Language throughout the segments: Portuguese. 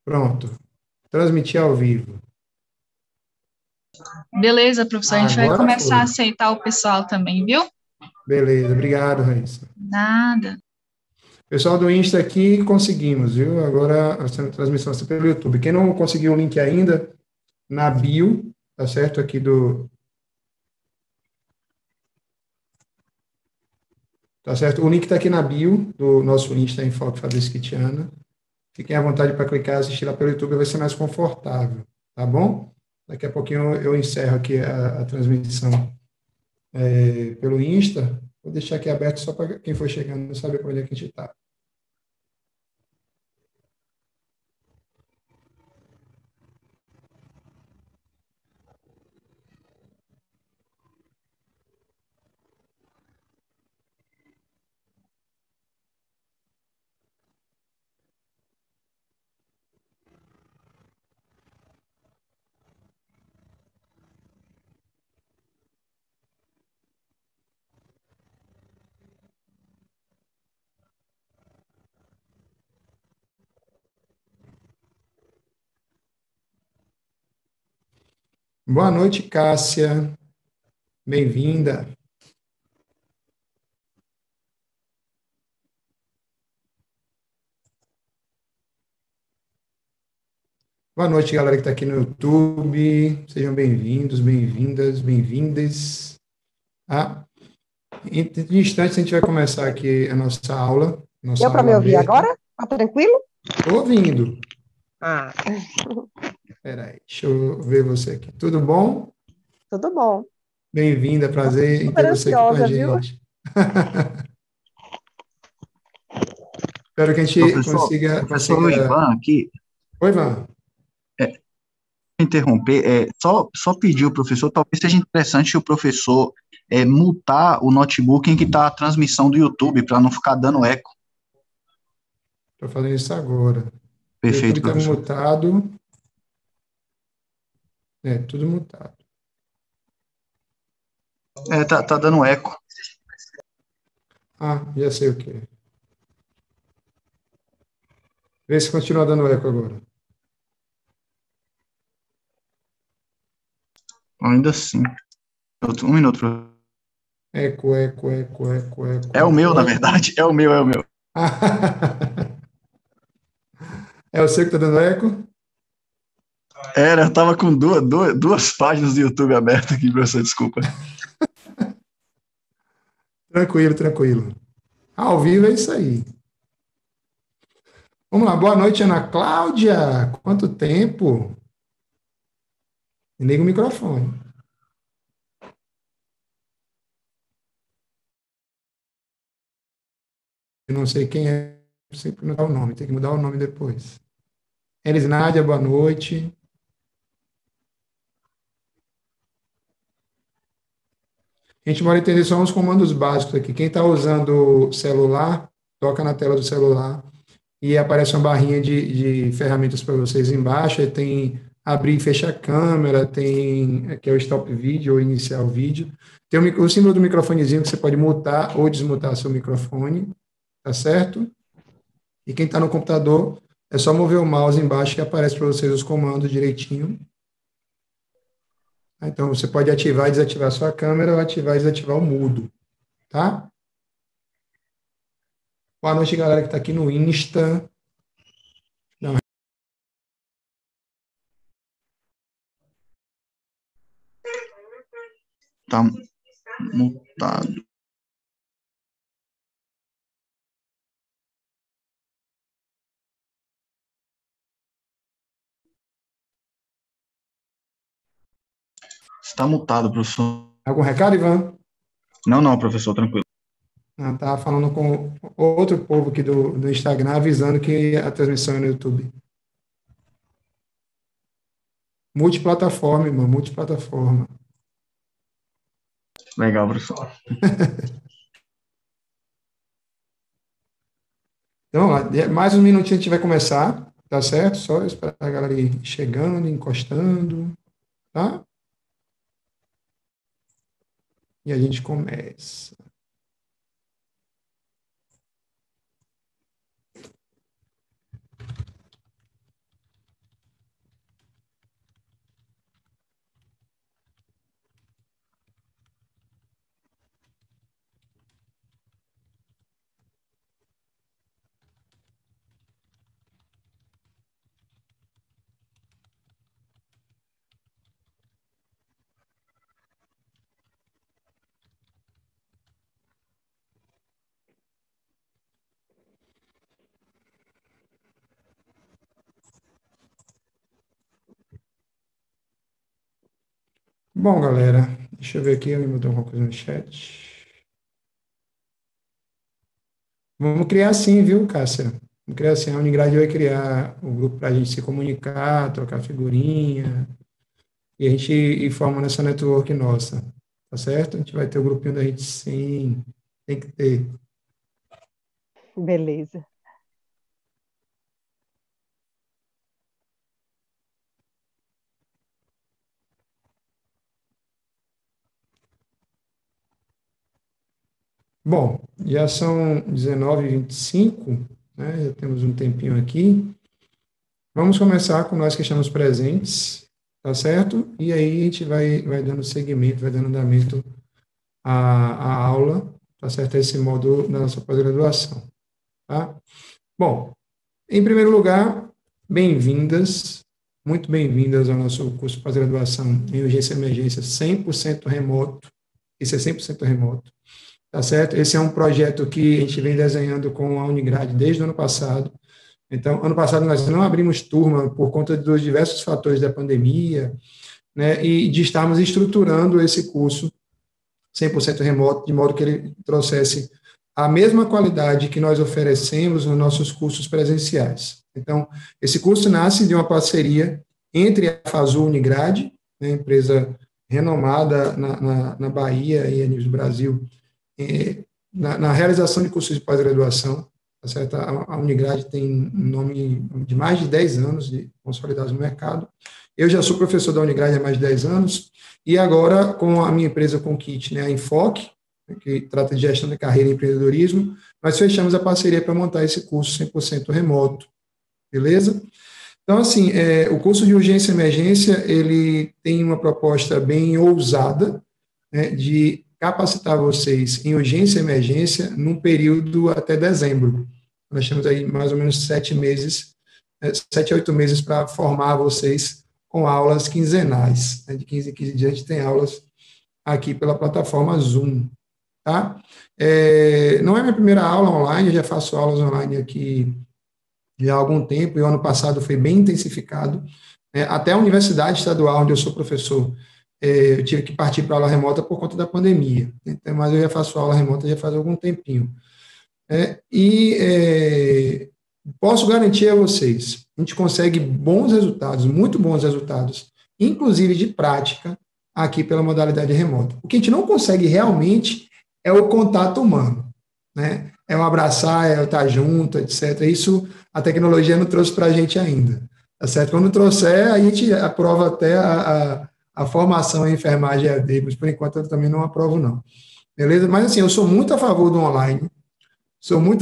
Pronto. Transmitir ao vivo. Beleza, professor. A gente vai Agora começar a foi. aceitar o pessoal também, viu? Beleza. Obrigado, Raíssa. Nada. Pessoal do Insta aqui, conseguimos, viu? Agora a transmissão está pelo YouTube. Quem não conseguiu o link ainda, na bio, tá certo? Aqui do. Tá certo? O link está aqui na bio do nosso Insta, em Foco Fabrício Quitiana. Fiquem à vontade para clicar e assistir lá pelo YouTube, vai ser mais confortável, tá bom? Daqui a pouquinho eu encerro aqui a transmissão pelo Insta. Vou deixar aqui aberto só para quem for chegando saber para onde é que a gente está. Boa noite, Cássia. Bem-vinda. Boa noite, galera que está aqui no YouTube. Sejam bem-vindos, bem-vindas, bem-vindas. Em instantes, a gente vai começar aqui a nossa aula. Deu para me ouvir aberta. agora? Tá tranquilo? Estou ouvindo. Ah, Espera aí, deixa eu ver você aqui. Tudo bom? tudo bom. Bem-vinda, prazer em ter Super você aqui com a ansiosa, viu? gente. Espero que a gente Professor Ivan aqui, Oi, Ivan. interromper, só pedir ao professor, talvez seja interessante o professor mutar o notebook em que está a transmissão do YouTube, para não ficar dando eco. Estou fazendo isso agora. O Perfeito, YouTube está professor. mutado. Tudo mutado. Tá dando eco. Já sei o que é. Vê se continua dando eco agora. Ainda assim. Um minuto, professor. Eco, eco, eco, eco, eco. É o meu, na eco. verdade. É o meu. É você que está dando eco? Eu tava com duas páginas do YouTube abertas aqui, professor, desculpa. Tranquilo, tranquilo. Ao vivo é isso aí. Vamos lá, boa noite, Ana Cláudia. Quanto tempo? Liga o microfone. Eu não sei quem é, sempre não dá o nome, tem que mudar o nome depois. Elis Nádia, boa noite. A gente vai entender só uns comandos básicos aqui. Quem está usando o celular, toca na tela do celular e aparece uma barrinha de ferramentas para vocês embaixo. Aí tem abrir e fechar a câmera, tem aqui é o stop vídeo ou iniciar o vídeo. Tem o símbolo do microfonezinho que você pode mutar ou desmutar seu microfone, tá certo? E quem está no computador, é só mover o mouse embaixo que aparece para vocês os comandos direitinho. Então, você pode ativar e desativar a sua câmera ou ativar e desativar o mudo, tá? Boa noite, galera que está aqui no Insta. Tá mutado. Está mutado, professor. Algum recado, Ivan? Não, professor, tranquilo. Estava falando com outro povo aqui do Instagram, avisando que a transmissão é no YouTube. Multiplataforma, irmão, multiplataforma. Legal, professor. Então, vamos lá, mais um minutinho a gente vai começar, tá certo? Só esperar a galera ir chegando, encostando, tá? E a gente começa. Bom, galera, deixa eu ver aqui, eu mandou alguma coisa no chat. Vamos criar sim, viu, Cássia? Vamos criar sim. A Unigrade vai criar o grupo para a gente se comunicar, trocar figurinha, e a gente ir formando essa network nossa, tá certo? A gente vai ter o grupinho da gente sim, tem que ter. Beleza. Bom, já são 19h25, né? Já temos um tempinho aqui. Vamos começar com nós que estamos presentes, tá certo? E aí a gente vai dando seguimento, vai dando andamento à aula, tá certo? Esse módulo da nossa pós-graduação, tá? Bom, em primeiro lugar, bem-vindas, muito bem-vindas ao nosso curso de pós-graduação em urgência e emergência 100% remoto. Isso é 100% remoto, tá certo? Esse é um projeto que a gente vem desenhando com a Unigrade desde o ano passado. Então, ano passado nós não abrimos turma por conta dos diversos fatores da pandemia, né, e de estarmos estruturando esse curso 100% remoto, de modo que ele trouxesse a mesma qualidade que nós oferecemos nos nossos cursos presenciais. Então, esse curso nasce de uma parceria entre a Fazul Unigrade, né, empresa renomada na Bahia e a nível do Brasil, na realização de cursos de pós-graduação, tá certo? A Unigrade tem um nome de mais de 10 anos de consolidados no mercado. Eu já sou professor da Unigrade há mais de 10 anos, e agora, com a minha empresa com Kit, né, a Enfoque, que trata de gestão de carreira e empreendedorismo, nós fechamos a parceria para montar esse curso 100% remoto, beleza? Então, assim, o curso de urgência e emergência, ele tem uma proposta bem ousada, né, de capacitar vocês em urgência e emergência num período até dezembro. Nós temos aí mais ou menos 7 meses, 7 a 8 meses para formar vocês com aulas quinzenais. Né, de 15 em 15 dias a gente tem aulas aqui pela plataforma Zoom. Tá? Não é minha primeira aula online, eu já faço aulas online aqui já há algum tempo, e o ano passado foi bem intensificado. Até a Universidade Estadual, onde eu sou professor, eu tive que partir para aula remota por conta da pandemia. Então, mas eu já faço aula remota já faz algum tempinho. Posso garantir a vocês, a gente consegue bons resultados, muito bons resultados, inclusive de prática, aqui pela modalidade remota. O que a gente não consegue realmente é o contato humano, né? É o abraçar, é o estar junto, etc. Isso a tecnologia não trouxe para a gente ainda, tá certo? Quando trouxer, a gente aprova até a formação em enfermagem EAD, mas por enquanto eu também não aprovo, não. Beleza? Mas, assim, eu sou muito a favor do online, sou muito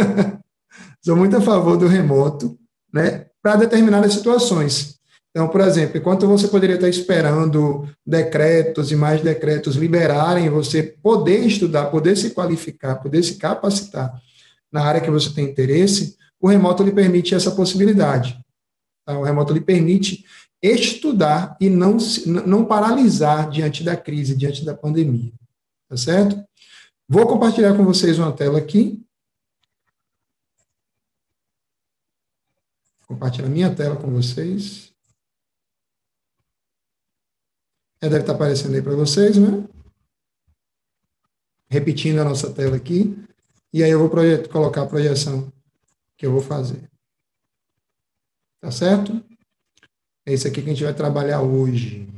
a favor do remoto, né, para determinadas situações. Então, por exemplo, enquanto você poderia estar esperando decretos e mais decretos liberarem você poder estudar, poder se qualificar, poder se capacitar na área que você tem interesse, o remoto lhe permite essa possibilidade. Tá? O remoto lhe permite estudar e não paralisar diante da crise, diante da pandemia. Tá certo? Vou compartilhar com vocês uma tela aqui. Compartilhar minha tela com vocês. Deve estar aparecendo aí para vocês, né? Repetindo a nossa tela aqui. E aí eu vou colocar a projeção que eu vou fazer. Tá certo? É isso aqui que a gente vai trabalhar hoje.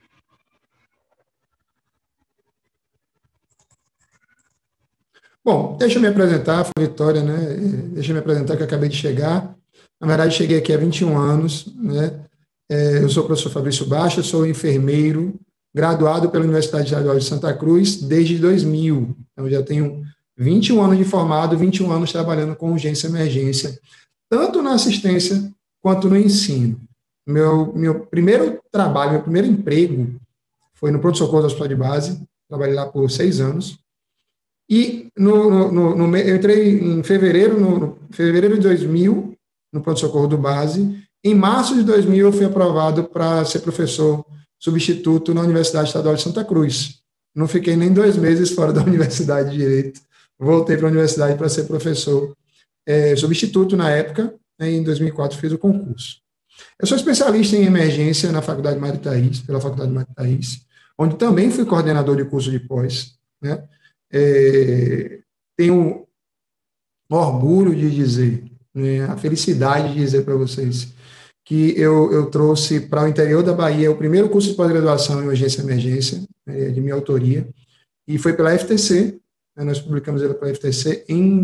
Bom, deixa eu me apresentar, foi Vitória, né? Deixa eu me apresentar que eu acabei de chegar. Na verdade, cheguei aqui há 21 anos, né? Eu sou o professor Fabrício Baixa, sou enfermeiro, graduado pela Universidade Estadual de Santa Cruz desde 2000. Então, já tenho 21 anos de formado, 21 anos trabalhando com urgência e emergência, tanto na assistência quanto no ensino. Meu primeiro trabalho, meu primeiro emprego foi no pronto-socorro do Hospital de Base, trabalhei lá por 6 anos. E eu entrei em fevereiro de 2000, no pronto-socorro do Base. Em março de 2000, eu fui aprovado para ser professor substituto na Universidade Estadual de Santa Cruz. Não fiquei nem 2 meses fora da Universidade de Direito. Voltei para a universidade para ser professor substituto na época, né, em 2004 fiz o concurso. Eu sou especialista em emergência na Faculdade Mário Thaís, pela Faculdade Mário Thaís. onde também fui coordenador de curso de pós, né? Tenho orgulho de dizer, né, a felicidade de dizer para vocês que eu trouxe para o interior da Bahia o primeiro curso de pós-graduação em urgência e emergência, de minha autoria, e foi pela FTC, né, nós publicamos ele pela FTC em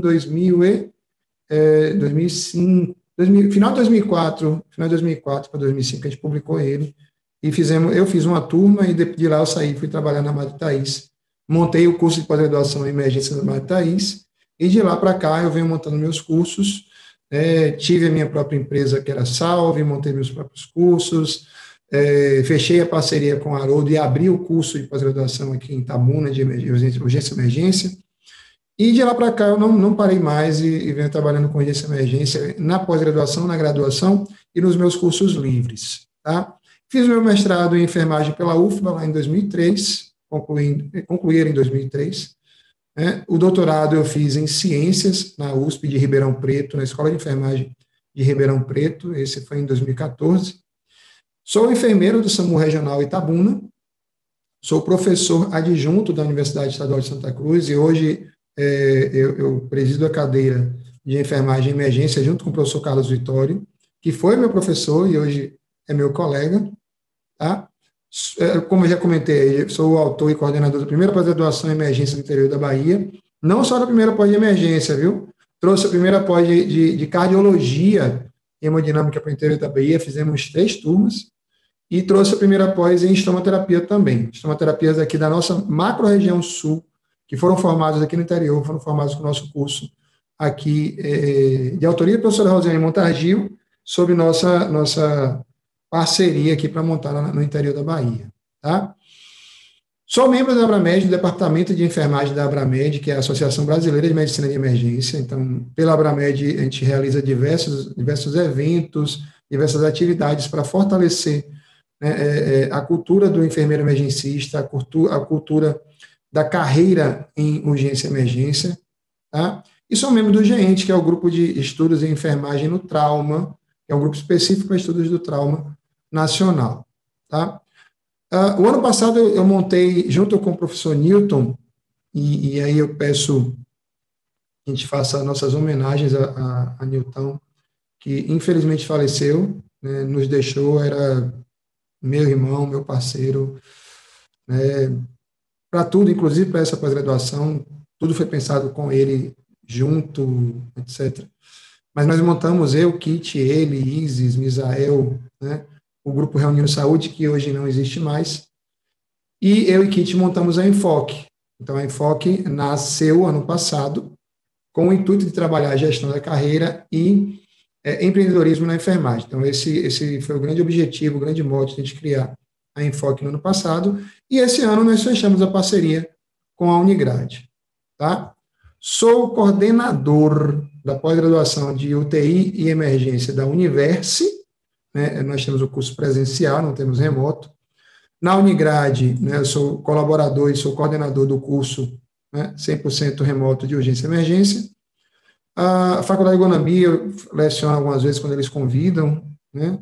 2005, final de 2004 para 2005, a gente publicou ele, e eu fiz uma turma, e de lá eu saí, fui trabalhar na Madre Thaís, montei o curso de pós-graduação em emergência da Madre Thaís, e de lá para cá eu venho montando meus cursos, tive a minha própria empresa que era Salve, montei meus próprios cursos, fechei a parceria com a Haroldo e abri o curso de pós-graduação aqui em Itabuna, de urgência e emergência, e de lá para cá eu não parei mais e venho trabalhando com urgência e emergência na pós-graduação, na graduação e nos meus cursos livres, tá? Fiz meu mestrado em enfermagem pela UFBA lá em 2003, concluí ele em 2003, o doutorado eu fiz em Ciências, na USP de Ribeirão Preto, na Escola de Enfermagem de Ribeirão Preto, esse foi em 2014. Sou enfermeiro do SAMU Regional Itabuna, sou professor adjunto da Universidade Estadual de Santa Cruz, e hoje eu presido a cadeira de enfermagem e emergência junto com o professor Carlos Vitório, que foi meu professor e hoje é meu colega, tá? Como eu já comentei, sou o autor e coordenador da primeira pós-graduação em emergência no interior da Bahia, não só da primeira pós de emergência, viu? Trouxe a primeira pós de cardiologia e hemodinâmica para o interior da Bahia, fizemos 3 turmas, e trouxe a primeira pós em estomoterapia também, estomoterapias aqui da nossa macro-região sul, que foram formados aqui no interior, foram formados com o nosso curso aqui, de autoria da professora Rosiane Montargil, sob nossa parceria aqui para montar no interior da Bahia, tá? Sou membro da Abramed, do Departamento de Enfermagem da Abramed, que é a Associação Brasileira de Medicina de Emergência. Então, pela Abramed, a gente realiza diversos eventos, diversas atividades para fortalecer, né, a cultura do enfermeiro emergencista, a cultura da carreira em urgência e emergência, tá? E sou membro do GENT, que é o Grupo de Estudos em Enfermagem no Trauma, que é um grupo específico para estudos do trauma nacional, tá? O ano passado eu montei, junto com o professor Newton, e aí eu peço que a gente faça nossas homenagens a Newton, que infelizmente faleceu, né, nos deixou, era meu irmão, meu parceiro, né, para tudo, inclusive para essa pós-graduação, tudo foi pensado com ele junto, etc. Mas nós montamos Kit, ele, Isis, Misael, né, o Grupo Reunindo Saúde, que hoje não existe mais, e eu e Kit montamos a Enfoque. Então, a Enfoque nasceu ano passado, com o intuito de trabalhar a gestão da carreira e empreendedorismo na enfermagem. Então, esse foi o grande objetivo, o grande mote de a gente criar a Enfoque no ano passado, e esse ano nós fechamos a parceria com a Unigrade, tá? Sou coordenador da pós-graduação de UTI e emergência da Universe, né? Nós temos o curso presencial, não temos remoto. Na Unigrade, né, eu sou colaborador e sou coordenador do curso, né, 100% remoto de urgência e emergência. A Faculdade de Guanambi, eu leciono algumas vezes quando eles convidam, né?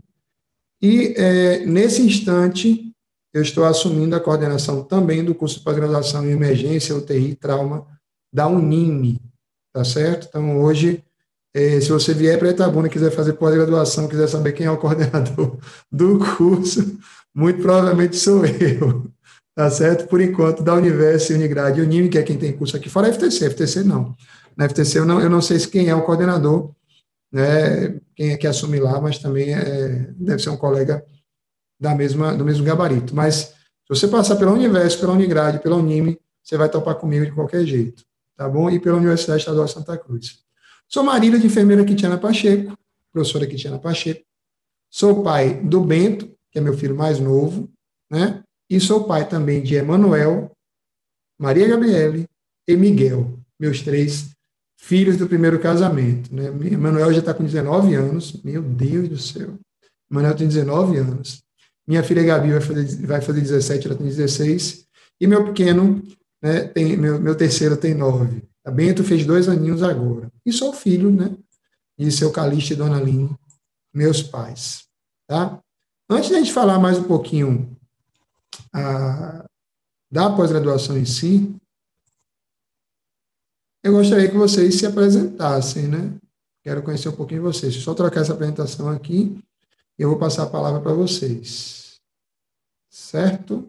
E, nesse instante, eu estou assumindo a coordenação também do curso de pós-graduação em emergência, UTI e trauma da Unime, tá certo? Então, hoje, se você vier para Itabuna e quiser fazer pós-graduação, quiser saber quem é o coordenador do curso, muito provavelmente sou eu, tá certo? Por enquanto, da Universo e Unigrade e Unime, que é quem tem curso aqui, fora a FTC não. Na FTC eu não sei quem é o coordenador, né, quem é que assume lá, mas também deve ser um colega do mesmo gabarito. Mas, se você passar pela Universo, pela Unigrade, pela Unime, você vai topar comigo de qualquer jeito, tá bom? E pela Universidade Estadual de Santa Cruz. Sou marido de enfermeira Quitiana Pacheco, professora Quitiana Pacheco. Sou pai do Bento, que é meu filho mais novo, né? E sou pai também de Emanuel, Maria Gabriele e Miguel, meus 3 filhos do primeiro casamento, né? Emanuel já está com 19 anos, meu Deus do céu. Emanuel tem 19 anos. Minha filha Gabi vai fazer 17, ela tem 16. E meu pequeno, né, meu terceiro tem 9. A Bento fez 2 aninhos agora. E sou filho, né, de seu Calixto e Dona Aline, meus pais, tá? Antes de a gente falar mais um pouquinho da pós-graduação em si, eu gostaria que vocês se apresentassem, né? Quero conhecer um pouquinho de vocês. Deixa eu só trocar essa apresentação aqui e eu vou passar a palavra para vocês. Certo?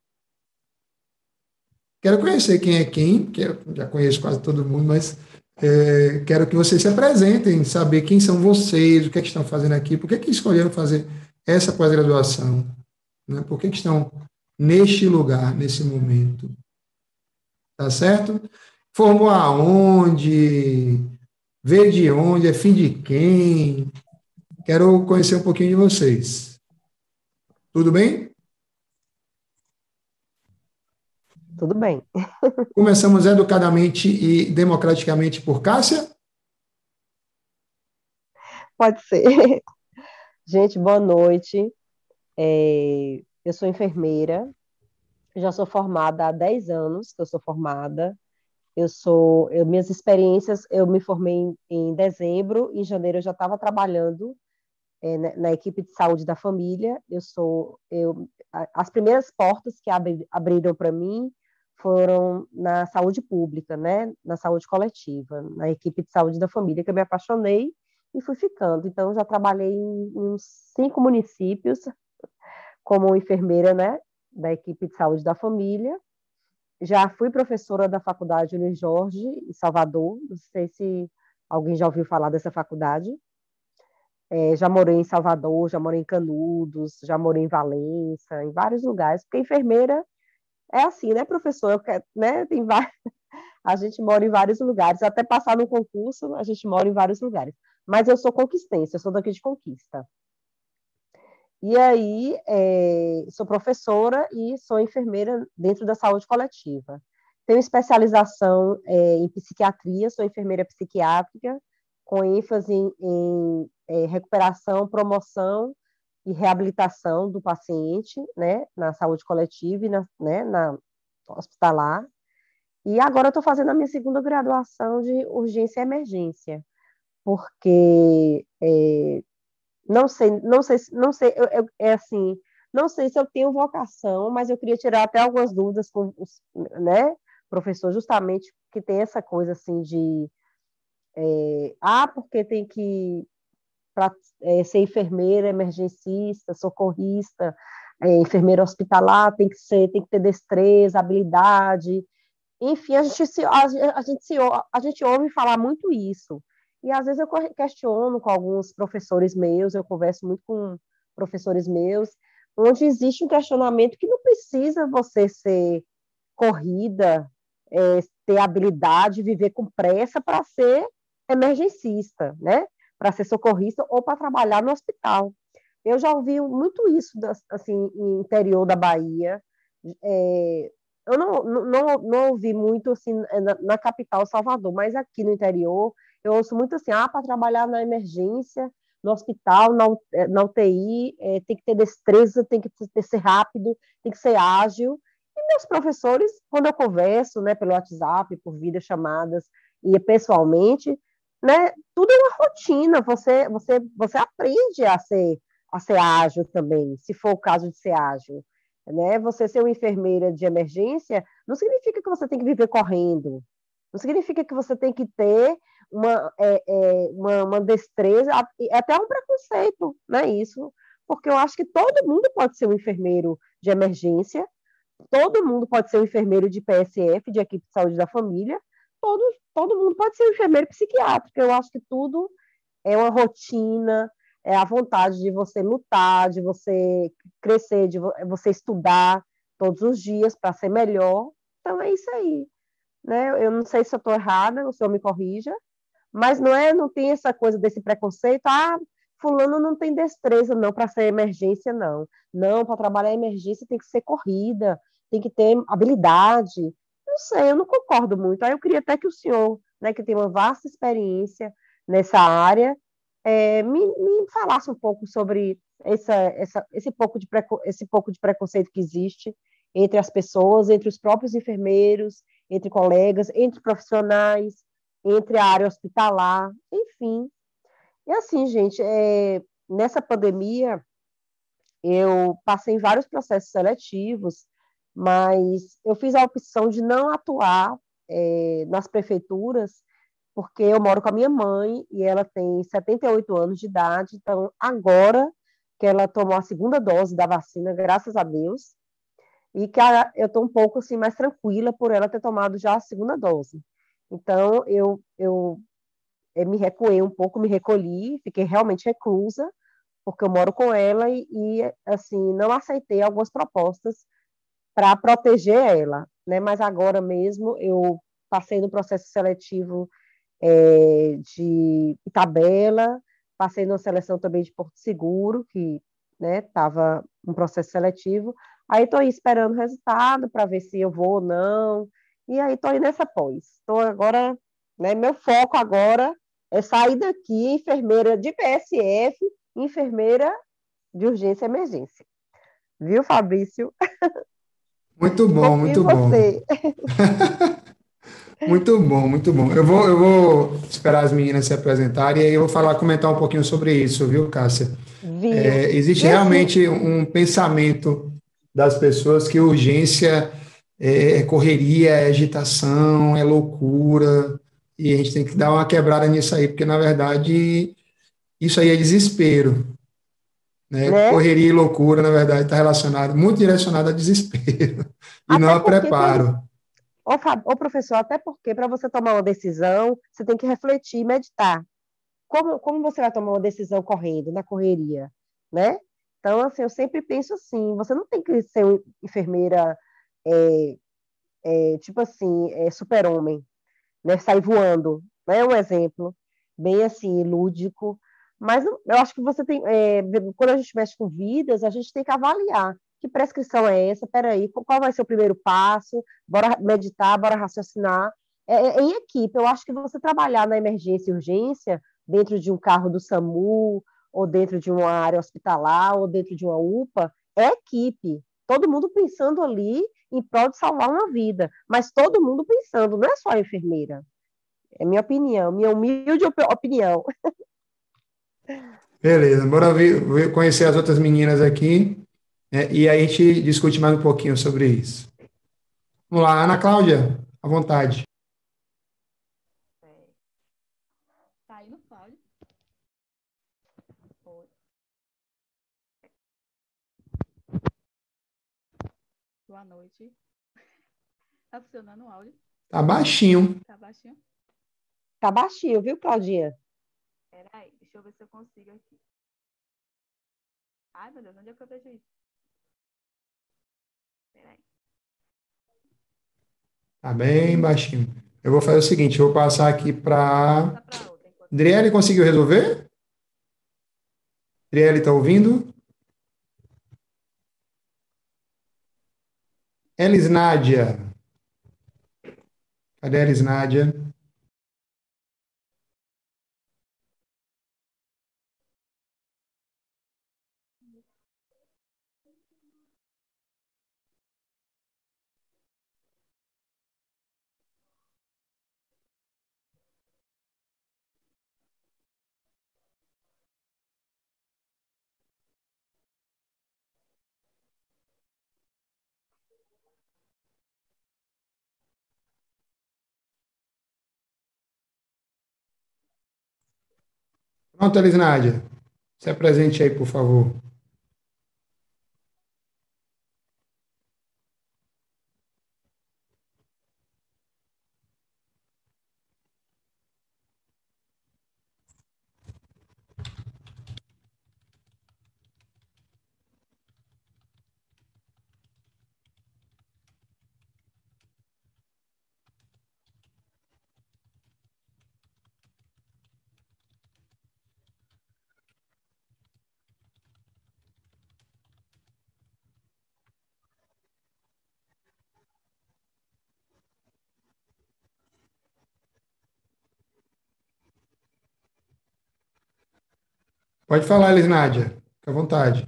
Quero conhecer quem é quem, porque eu já conheço quase todo mundo, mas quero que vocês se apresentem, saber quem são vocês, o que é que estão fazendo aqui, por que é que escolheram fazer essa pós-graduação, né? Por que é que estão neste lugar, nesse momento. Tá certo? Formou aonde? Veio de onde? É fim de quem? Quero conhecer um pouquinho de vocês. Tudo bem? Tudo bem. Começamos educadamente e democraticamente por Cássia? Pode ser. Gente, boa noite. Eu sou enfermeira, já sou formada há 10 anos que eu sou formada. Minhas experiências, eu me formei em dezembro, em janeiro eu já estava trabalhando na equipe de saúde da família. As primeiras portas que abriram para mim foram na saúde pública, né? Na saúde coletiva, na equipe de saúde da família, que eu me apaixonei e fui ficando. Então, já trabalhei em uns 5 municípios como enfermeira, né? Da equipe de saúde da família. Já fui professora da faculdade Luiz Jorge, em Salvador. Não sei se alguém já ouviu falar dessa faculdade. Já morei em Salvador, já morei em Canudos, já morei em Valença, em vários lugares, porque enfermeira é assim, né, professor? Né, a gente mora em vários lugares, até passar no concurso, a gente mora em vários lugares. Mas eu sou conquistense, eu sou daqui de Conquista. E aí, sou professora e sou enfermeira dentro da saúde coletiva. Tenho especialização em psiquiatria, sou enfermeira psiquiátrica, com ênfase em recuperação, promoção e reabilitação do paciente, né, na saúde coletiva e na hospitalar. E agora eu estou fazendo a minha segunda graduação de urgência e emergência, porque assim, não sei se eu tenho vocação, mas eu queria tirar até algumas dúvidas com os, né, professor, justamente que tem essa coisa assim de porque tem que para ser enfermeira, emergencista, socorrista, enfermeira hospitalar, tem que ter destreza, habilidade. Enfim, a gente ouve falar muito isso. E às vezes eu questiono com alguns professores meus, eu converso muito com professores meus, onde existe um questionamento que não precisa você ser corrida, ter habilidade, viver com pressa para ser emergencista, né? Para ser socorrista ou para trabalhar no hospital. Eu já ouvi muito isso, assim, no interior da Bahia. Eu não ouvi muito assim na capital, Salvador, mas aqui no interior eu ouço muito assim, para trabalhar na emergência, no hospital, na UTI, tem que ter destreza, tem que ser rápido, tem que ser ágil. E meus professores, quando eu converso, né, pelo WhatsApp, por videochamadas e pessoalmente, né, tudo é uma rotina, você aprende a ser ágil também, se for o caso de ser ágil. Né? Você ser uma enfermeira de emergência não significa que você tem que viver correndo, não significa que você tem que ter uma destreza, é até um preconceito, né, isso, porque eu acho que todo mundo pode ser um enfermeiro de emergência, todo mundo pode ser um enfermeiro de PSF, de equipe de saúde da família, todo mundo pode ser um enfermeiro psiquiátrico, eu acho que tudo é uma rotina, é a vontade de você lutar, de você crescer, de você estudar todos os dias para ser melhor. Então é isso aí, né? Eu não sei se eu estou errada, o senhor me corrija, mas não tem essa coisa desse preconceito, fulano não tem destreza não para ser emergência não. Não, para trabalhar em emergência tem que ser corrida, tem que ter habilidade. Não sei, eu não concordo muito. Aí eu queria até que o senhor, né, que tem uma vasta experiência nessa área, me falasse um pouco sobre esse pouco de preconceito que existe entre as pessoas, entre os próprios enfermeiros, entre colegas, entre profissionais, entre a área hospitalar, enfim. E assim, gente, nessa pandemia, eu passei em vários processos seletivos, mas eu fiz a opção de não atuar nas prefeituras, porque eu moro com a minha mãe e ela tem 78 anos de idade, então agora que ela tomou a segunda dose da vacina, graças a Deus, e que eu estou um pouco assim, mais tranquila por ela ter tomado já a segunda dose. Então, eu me recuei um pouco, me recolhi, fiquei realmente reclusa, porque eu moro com ela assim, não aceitei algumas propostas para proteger ela, né? Mas agora mesmo eu passei no processo seletivo de Itabela, passei numa seleção também de Porto Seguro, que estava um processo seletivo. Aí estou aí esperando o resultado para ver se eu vou ou não. E aí estou aí nessa pós. Estou agora, né, meu foco agora é sair daqui, enfermeira de PSF, enfermeira de urgência e emergência. Viu, Fabrício? Muito bom, Confio em muito bom. você. Muito bom, muito bom. Eu vou esperar as meninas se apresentarem e aí eu vou falar, comentar um pouquinho sobre isso, viu, Cássia? Viu? Existe E assim, realmente um pensamento das pessoas que urgência é correria, é agitação, é loucura, e a gente tem que dar uma quebrada nisso aí, porque na verdade isso aí é desespero, né? né? Correria e loucura, na verdade, está relacionado, muito direcionado a desespero e não Até a porque quando preparo. Ô, professor, até porque para você tomar uma decisão, você tem que refletir e meditar. Como você vai tomar uma decisão correndo, na correria, né? Então, assim, eu sempre penso assim, você não tem que ser uma enfermeira, é, tipo assim, super-homem, né? Sair voando, né? Um exemplo, bem assim, lúdico. Mas eu acho que você tem, quando a gente mexe com vidas, a gente tem que avaliar que prescrição é essa, peraí, qual vai ser o primeiro passo, bora meditar, bora raciocinar. Em equipe, eu acho que você trabalhar na emergência e urgência, dentro de um carro do SAMU, ou dentro de uma área hospitalar, ou dentro de uma UPA, é equipe. Todo mundo pensando ali em prol de salvar uma vida, mas todo mundo pensando, não é só a enfermeira. É minha opinião, minha humilde opinião. Beleza, bora conhecer as outras meninas aqui, né, e aí a gente discute mais um pouquinho sobre isso. Vamos lá, Ana Cláudia, à vontade. Tá aí no Cláudio. Oi. Boa noite. Tá funcionando o áudio? Tá baixinho. Tá baixinho? Tá baixinho, viu, Claudinha? Peraí, deixa eu ver se eu consigo aqui. Ai, meu Deus, onde é que eu vejo isso? Peraí. Tá bem baixinho. Eu vou fazer o seguinte, eu vou passar aqui para... Passa pra outra. Adriele, conseguiu resolver? Adriele, tá ouvindo? Elis Nádia. Cadê a Elis Nádia? Pronto, Elis Nádia. Se apresente aí, por favor. Pode falar, Elis Nádia. Fica à vontade.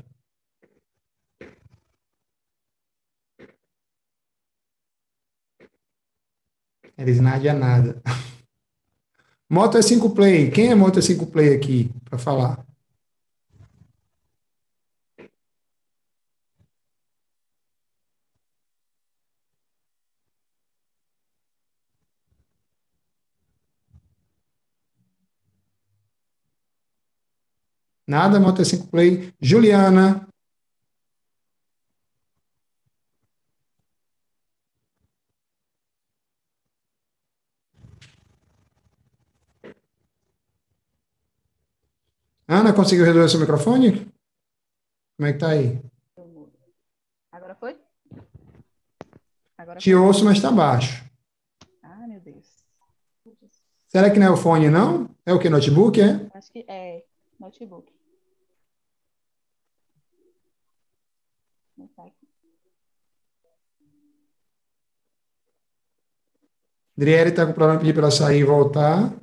Elis Nádia nada. Moto é 5 Play. Quem é Moto é 5 Play aqui para falar? Nada, Moto E5 Play. Juliana. Ana, conseguiu resolver seu microfone? Como é que tá aí? Agora foi? Agora Te foi? ouço, mas está baixo. Ah, meu Deus. Será que não é o fone, não? É o que? Notebook, é? Acho que é notebook. Não tá aqui. Adriele está com problema, pedir para ela sair e voltar.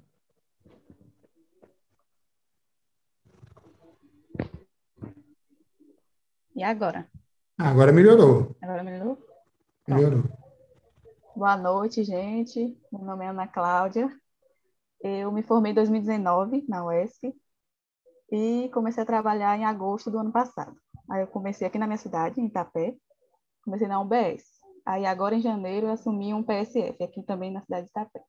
E agora? Agora melhorou. Agora melhorou? Pronto. Melhorou. Boa noite, gente. Meu nome é Ana Cláudia. Eu me formei em 2019 na UESC e comecei a trabalhar em agosto do ano passado. Aí eu comecei aqui na minha cidade, em Itapé, comecei na UBS. Aí agora em janeiro eu assumi um PSF aqui também na cidade de Itapé.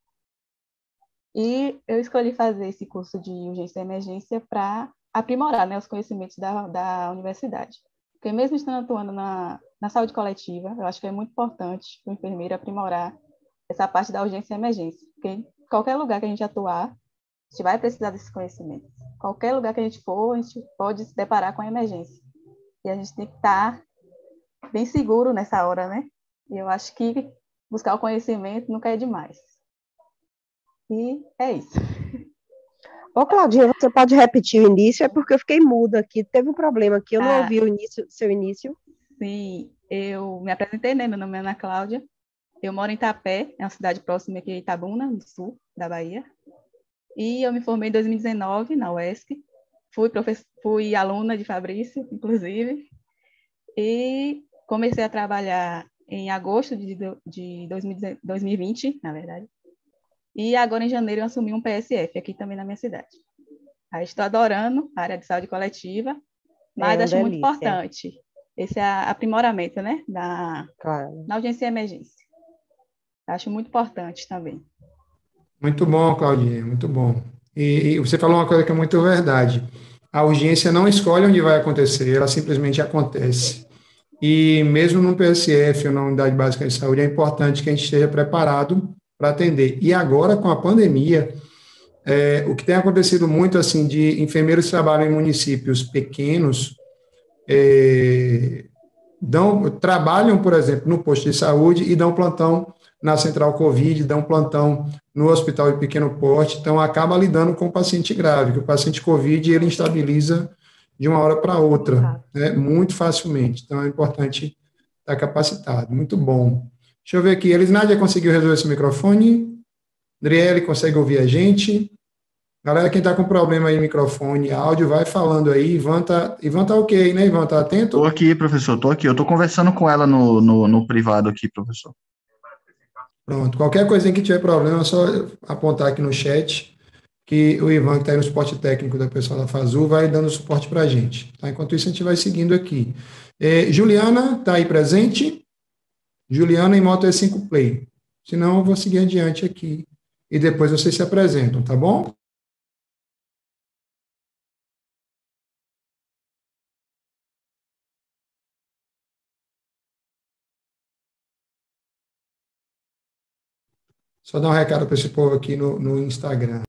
E eu escolhi fazer esse curso de urgência e emergência para aprimorar, né, os conhecimentos da universidade. Porque mesmo estando atuando na saúde coletiva, eu acho que é muito importante o enfermeiro aprimorar essa parte da urgência e emergência. Porque em qualquer lugar que a gente atuar, a gente vai precisar desses conhecimentos. Qualquer lugar que a gente for, a gente pode se deparar com a emergência. E a gente tem que estar bem seguro nessa hora, né? E eu acho que buscar o conhecimento nunca é demais. E é isso. Ô, Claudinha, você pode repetir o início? É porque eu fiquei muda aqui. Teve um problema aqui, eu não Ah, ouvi o início, seu início. sim, eu me apresentei, né? Meu nome é Ana Cláudia. Eu moro em Itapé, é uma cidade próxima aqui de Itabuna, no sul da Bahia. E eu me formei em 2019 na UESC. Fui aluna de Fabrício, inclusive. E comecei a trabalhar em agosto de 2020, na verdade. E agora, em janeiro, eu assumi um PSF aqui também na minha cidade. Aí estou adorando a área de saúde coletiva, É mas uma acho muito delícia, importante esse aprimoramento, né, claro. na audiência e emergência. Acho muito importante também. Muito bom, Claudinha, muito bom. E você falou uma coisa que é muito verdade. A urgência não escolhe onde vai acontecer, ela simplesmente acontece. E mesmo no PSF ou na Unidade Básica de Saúde, é importante que a gente esteja preparado para atender. E agora, com a pandemia, o que tem acontecido muito, assim, de enfermeiros que trabalham em municípios pequenos, trabalham, por exemplo, no posto de saúde e dão plantão na central Covid, dão plantão no hospital de pequeno porte, então acaba lidando com o paciente grave, que o paciente Covid ele instabiliza de uma hora para Muito outra, rápido. né, muito facilmente. Então é importante estar capacitado. Muito bom. Deixa eu ver aqui. Elisnádia conseguiu resolver esse microfone? Adriele consegue ouvir a gente? Galera, quem está com problema aí, microfone, áudio, vai falando aí. Ivan tá ok, né? Ivan, tá Tô atento? aqui, professor, tô aqui. Eu tô conversando com ela no privado aqui, professor. Pronto. Qualquer coisinha que tiver problema, é só apontar aqui no chat que o Ivan, que está aí no suporte técnico da pessoal da Fazul, vai dando suporte para a gente. Tá? Enquanto isso, a gente vai seguindo aqui. Juliana, está aí presente? Juliana em Moto E5 Play. Senão, eu vou seguir adiante aqui. E depois vocês se apresentam, tá bom? Só dar um recado para esse povo aqui no Instagram.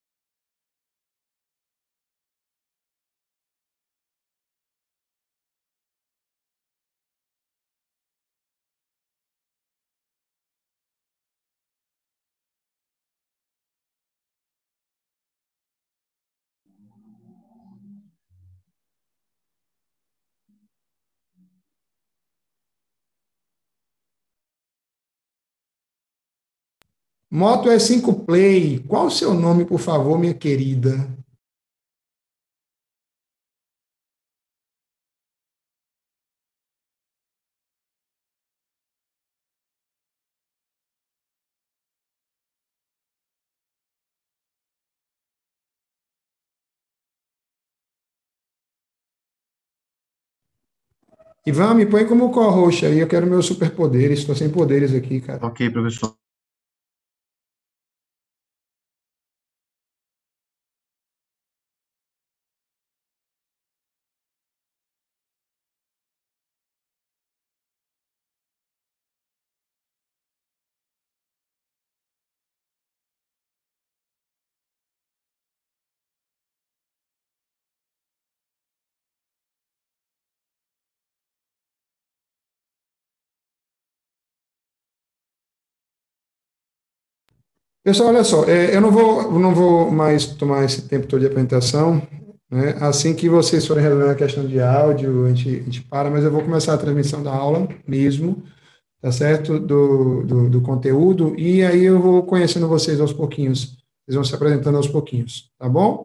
Moto E5 Play, qual o seu nome, por favor, minha querida? Ivan, me põe como co-host aí, eu quero meus superpoderes, estou sem poderes aqui, cara. Ok, professor. Pessoal, olha só, eu não vou mais tomar esse tempo todo de apresentação, né? Assim que vocês forem resolvendo a questão de áudio, a gente para, mas eu vou começar a transmissão da aula mesmo, tá certo? Do conteúdo, e aí eu vou conhecendo vocês aos pouquinhos, vocês vão se apresentando aos pouquinhos, tá bom?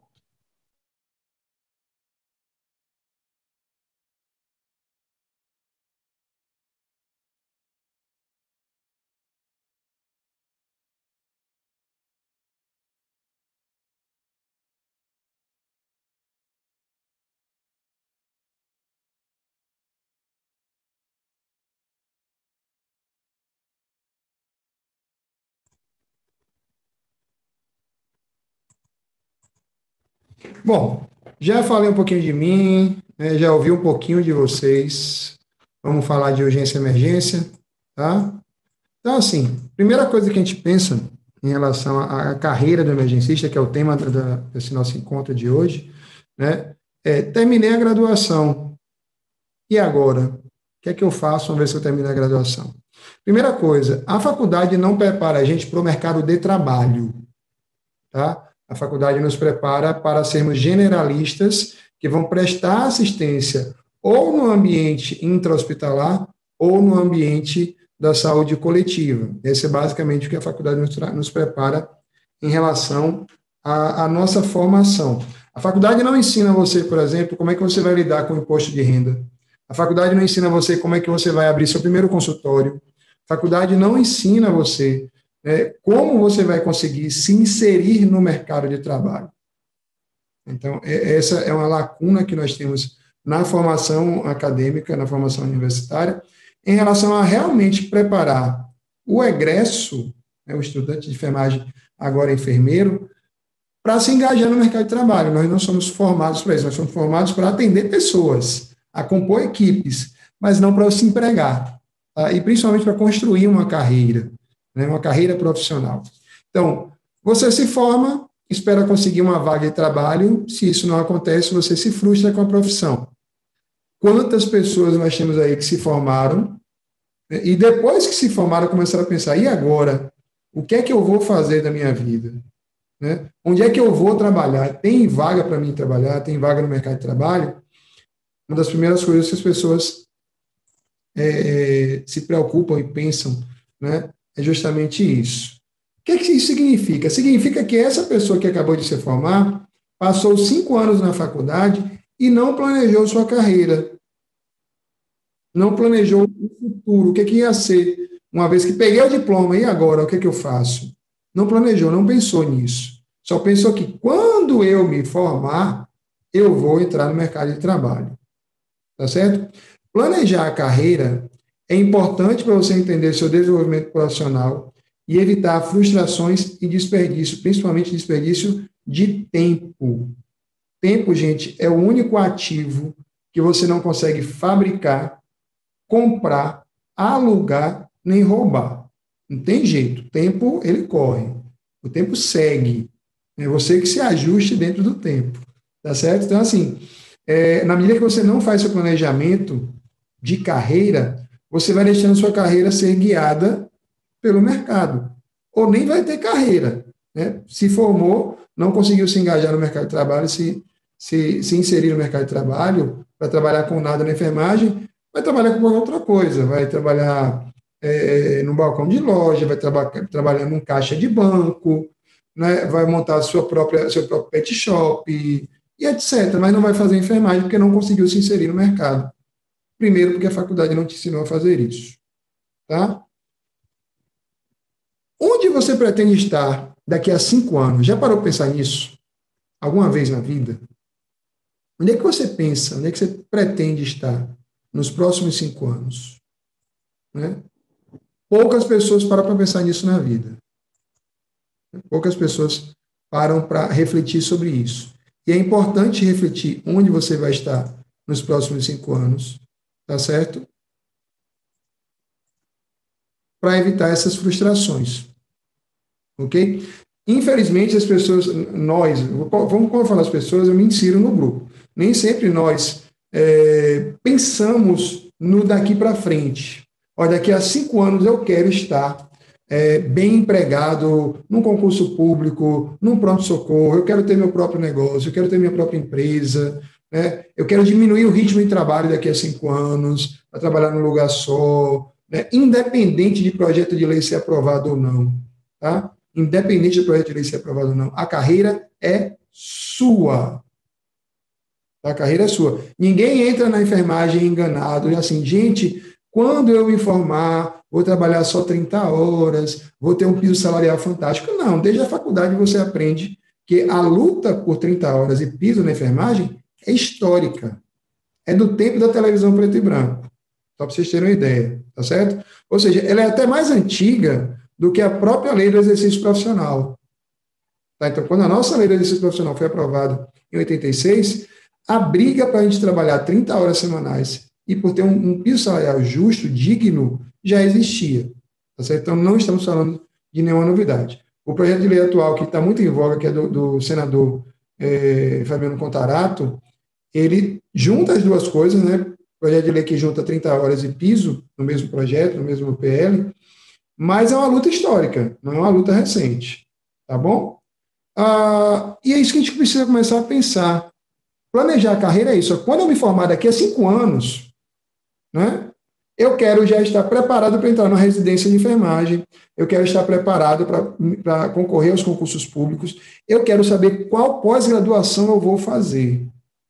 Bom, já falei um pouquinho de mim, né, já ouvi um pouquinho de vocês. Vamos falar de urgência e emergência, tá? Então, assim, primeira coisa que a gente pensa em relação à carreira do emergencista, que é o tema desse nosso encontro de hoje, né? Terminei a graduação. E agora? O que é que eu faço uma vez que eu termine a graduação? Primeira coisa, a faculdade não prepara a gente para o mercado de trabalho, tá? A faculdade nos prepara para sermos generalistas que vão prestar assistência ou no ambiente intra-hospitalar ou no ambiente da saúde coletiva. Esse é basicamente o que a faculdade nos prepara em relação à nossa formação. A faculdade não ensina você, por exemplo, como é que você vai lidar com o imposto de renda. A faculdade não ensina você como é que você vai abrir seu primeiro consultório. A faculdade não ensina você como você vai conseguir se inserir no mercado de trabalho. Então, essa é uma lacuna que nós temos na formação acadêmica, na formação universitária, em relação a realmente preparar o egresso, o estudante de enfermagem, agora enfermeiro, para se engajar no mercado de trabalho. Nós não somos formados para isso, nós somos formados para atender pessoas, a compor equipes, mas não para se empregar, tá? E principalmente para construir uma carreira profissional. Então, você se forma, espera conseguir uma vaga de trabalho, se isso não acontece, você se frustra com a profissão. Quantas pessoas nós temos aí que se formaram, e depois que se formaram, começaram a pensar, e agora? O que é que eu vou fazer da minha vida? Né? Onde é que eu vou trabalhar? Tem vaga para mim trabalhar? Tem vaga no mercado de trabalho? Uma das primeiras coisas que as pessoas se preocupam e pensam, né, é justamente isso. O que isso significa? Significa que essa pessoa que acabou de se formar passou 5 anos na faculdade e não planejou sua carreira. Não planejou o futuro, o que ia ser. Uma vez que peguei o diploma, e agora? O que eu faço? Não planejou, não pensou nisso. Só pensou que quando eu me formar, eu vou entrar no mercado de trabalho. Tá certo? Planejar a carreira é importante para você entender seu desenvolvimento profissional e evitar frustrações e desperdício, principalmente desperdício de tempo. Tempo, gente, é o único ativo que você não consegue fabricar, comprar, alugar, nem roubar. Não tem jeito. O tempo, ele corre. O tempo segue. É você que se ajuste dentro do tempo. Tá certo? Então, assim, na medida que você não faz seu planejamento de carreira, você vai deixando sua carreira ser guiada pelo mercado. Ou nem vai ter carreira. Né? Se formou, não conseguiu se engajar no mercado de trabalho, se inserir no mercado de trabalho, para trabalhar com nada na enfermagem, vai trabalhar com qualquer outra coisa, vai trabalhar no balcão de loja, vai trabalhar num caixa de banco, né? Vai montar seu próprio pet shop, e etc. Mas não vai fazer enfermagem porque não conseguiu se inserir no mercado. Primeiro, porque a faculdade não te ensinou a fazer isso. Tá? Onde você pretende estar daqui a 5 anos? Já parou para pensar nisso? Alguma vez na vida? Onde é que você pensa? Onde é que você pretende estar nos próximos 5 anos? Né? Poucas pessoas param para pensar nisso na vida. Poucas pessoas param para refletir sobre isso. E é importante refletir onde você vai estar nos próximos 5 anos, tá certo? Para evitar essas frustrações. Ok? Infelizmente, as pessoas, quando eu falo as pessoas, eu me insiro no grupo. Nem sempre nós pensamos no daqui para frente. Olha, daqui a 5 anos eu quero estar bem empregado, num concurso público, num pronto-socorro, eu quero ter meu próprio negócio, eu quero ter minha própria empresa, né? Eu quero diminuir o ritmo de trabalho daqui a 5 anos, para trabalhar num lugar só, né? Independente de projeto de lei ser aprovado ou não, tá? Independente de projeto de lei ser aprovado ou não, a carreira é sua. A carreira é sua. Ninguém entra na enfermagem enganado, e assim, gente, quando eu me formar, vou trabalhar só 30 horas, vou ter um piso salarial fantástico. Não, desde a faculdade você aprende que a luta por 30 horas e piso na enfermagem é histórica. É do tempo da televisão preto e branco. Só para vocês terem uma ideia, tá certo? Ou seja, ela é até mais antiga do que a própria lei do exercício profissional. Tá? Então, quando a nossa lei do exercício profissional foi aprovada em 86, a briga para a gente trabalhar 30 horas semanais e por ter um piso salarial justo, digno, já existia. Tá certo? Então, não estamos falando de nenhuma novidade. O projeto de lei atual, que está muito em voga, que é do senador Fabiano Contarato, ele junta as duas coisas, né? Projeto de lei que junta 30 horas e piso no mesmo projeto, no mesmo PL, mas é uma luta histórica, não é uma luta recente. Tá bom? E é isso que a gente precisa começar a pensar. Planejar a carreira é isso. Quando eu me formar daqui a 5 anos, né, eu quero já estar preparado para entrar numa residência de enfermagem, eu quero estar preparado para concorrer aos concursos públicos, eu quero saber qual pós-graduação eu vou fazer.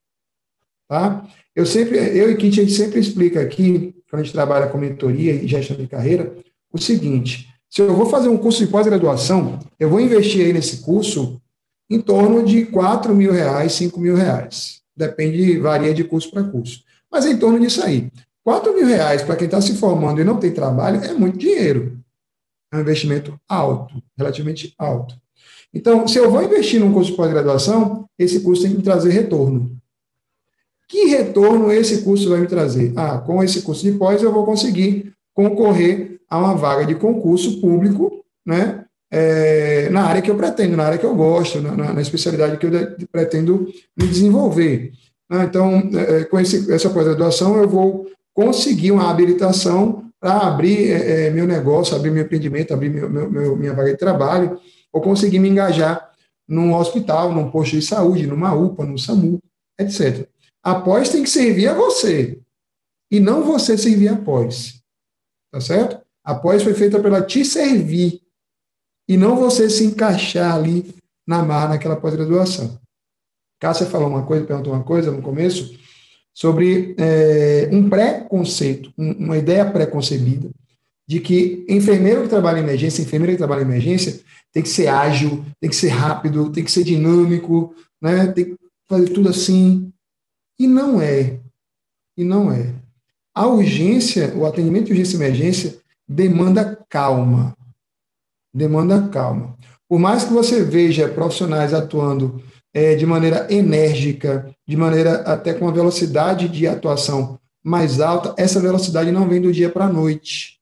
Tá? Eu e Kit, a gente sempre explica aqui, quando a gente trabalha com mentoria e gestão de carreira, o seguinte: se eu vou fazer um curso de pós-graduação, eu vou investir aí nesse curso em torno de R$ 4.000, R$ 5.000. Depende, varia de curso para curso. Mas é em torno disso aí. R$ 4.000 para quem está se formando e não tem trabalho é muito dinheiro. É um investimento alto, relativamente alto. Então, se eu vou investir num curso de pós-graduação, esse curso tem que me trazer retorno. Que retorno esse curso vai me trazer? Com esse curso de pós eu vou conseguir concorrer a uma vaga de concurso público, né? Na área que eu pretendo, na área que eu gosto, na especialidade que eu pretendo me desenvolver. Então, com essa pós-graduação, eu vou conseguir uma habilitação para abrir meu negócio, abrir meu empreendimento, abrir minha vaga de trabalho, ou conseguir me engajar num hospital, num posto de saúde, numa UPA, no SAMU, etc. Após tem que servir a você, e não você servir após. Tá certo? Após foi feita para ela te servir, e não você se encaixar ali na marra naquela pós-graduação. Cássia falou uma coisa, perguntou uma coisa no começo, sobre um preconceito, uma ideia preconcebida, de que enfermeiro que trabalha em emergência, enfermeira que trabalha em emergência, tem que ser ágil, tem que ser rápido, tem que ser dinâmico, né? Tem que fazer tudo assim. E não é. E não é. A urgência, o atendimento de urgência e emergência, demanda calma. Demanda calma. Por mais que você veja profissionais atuando de maneira enérgica, de maneira até com uma velocidade de atuação mais alta, essa velocidade não vem do dia para a noite.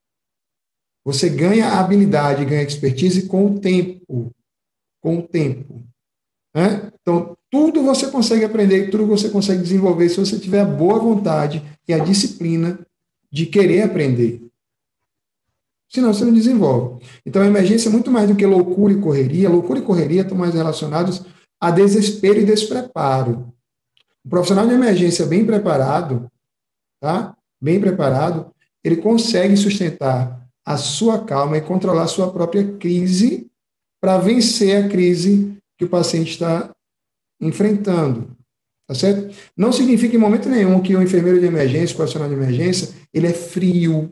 Você ganha habilidade, ganha expertise com o tempo. Com o tempo. Né? Então, tudo você consegue aprender, tudo você consegue desenvolver se você tiver a boa vontade e a disciplina de querer aprender. Senão você não desenvolve. Então, a emergência é muito mais do que loucura e correria. Loucura e correria estão mais relacionados a desespero e despreparo. O profissional de emergência bem preparado, tá? Bem preparado, ele consegue sustentar a sua calma e controlar a sua própria crise para vencer a crise que o paciente está enfrentando. Tá certo? Não significa em momento nenhum que o enfermeiro de emergência, o profissional de emergência, ele é frio,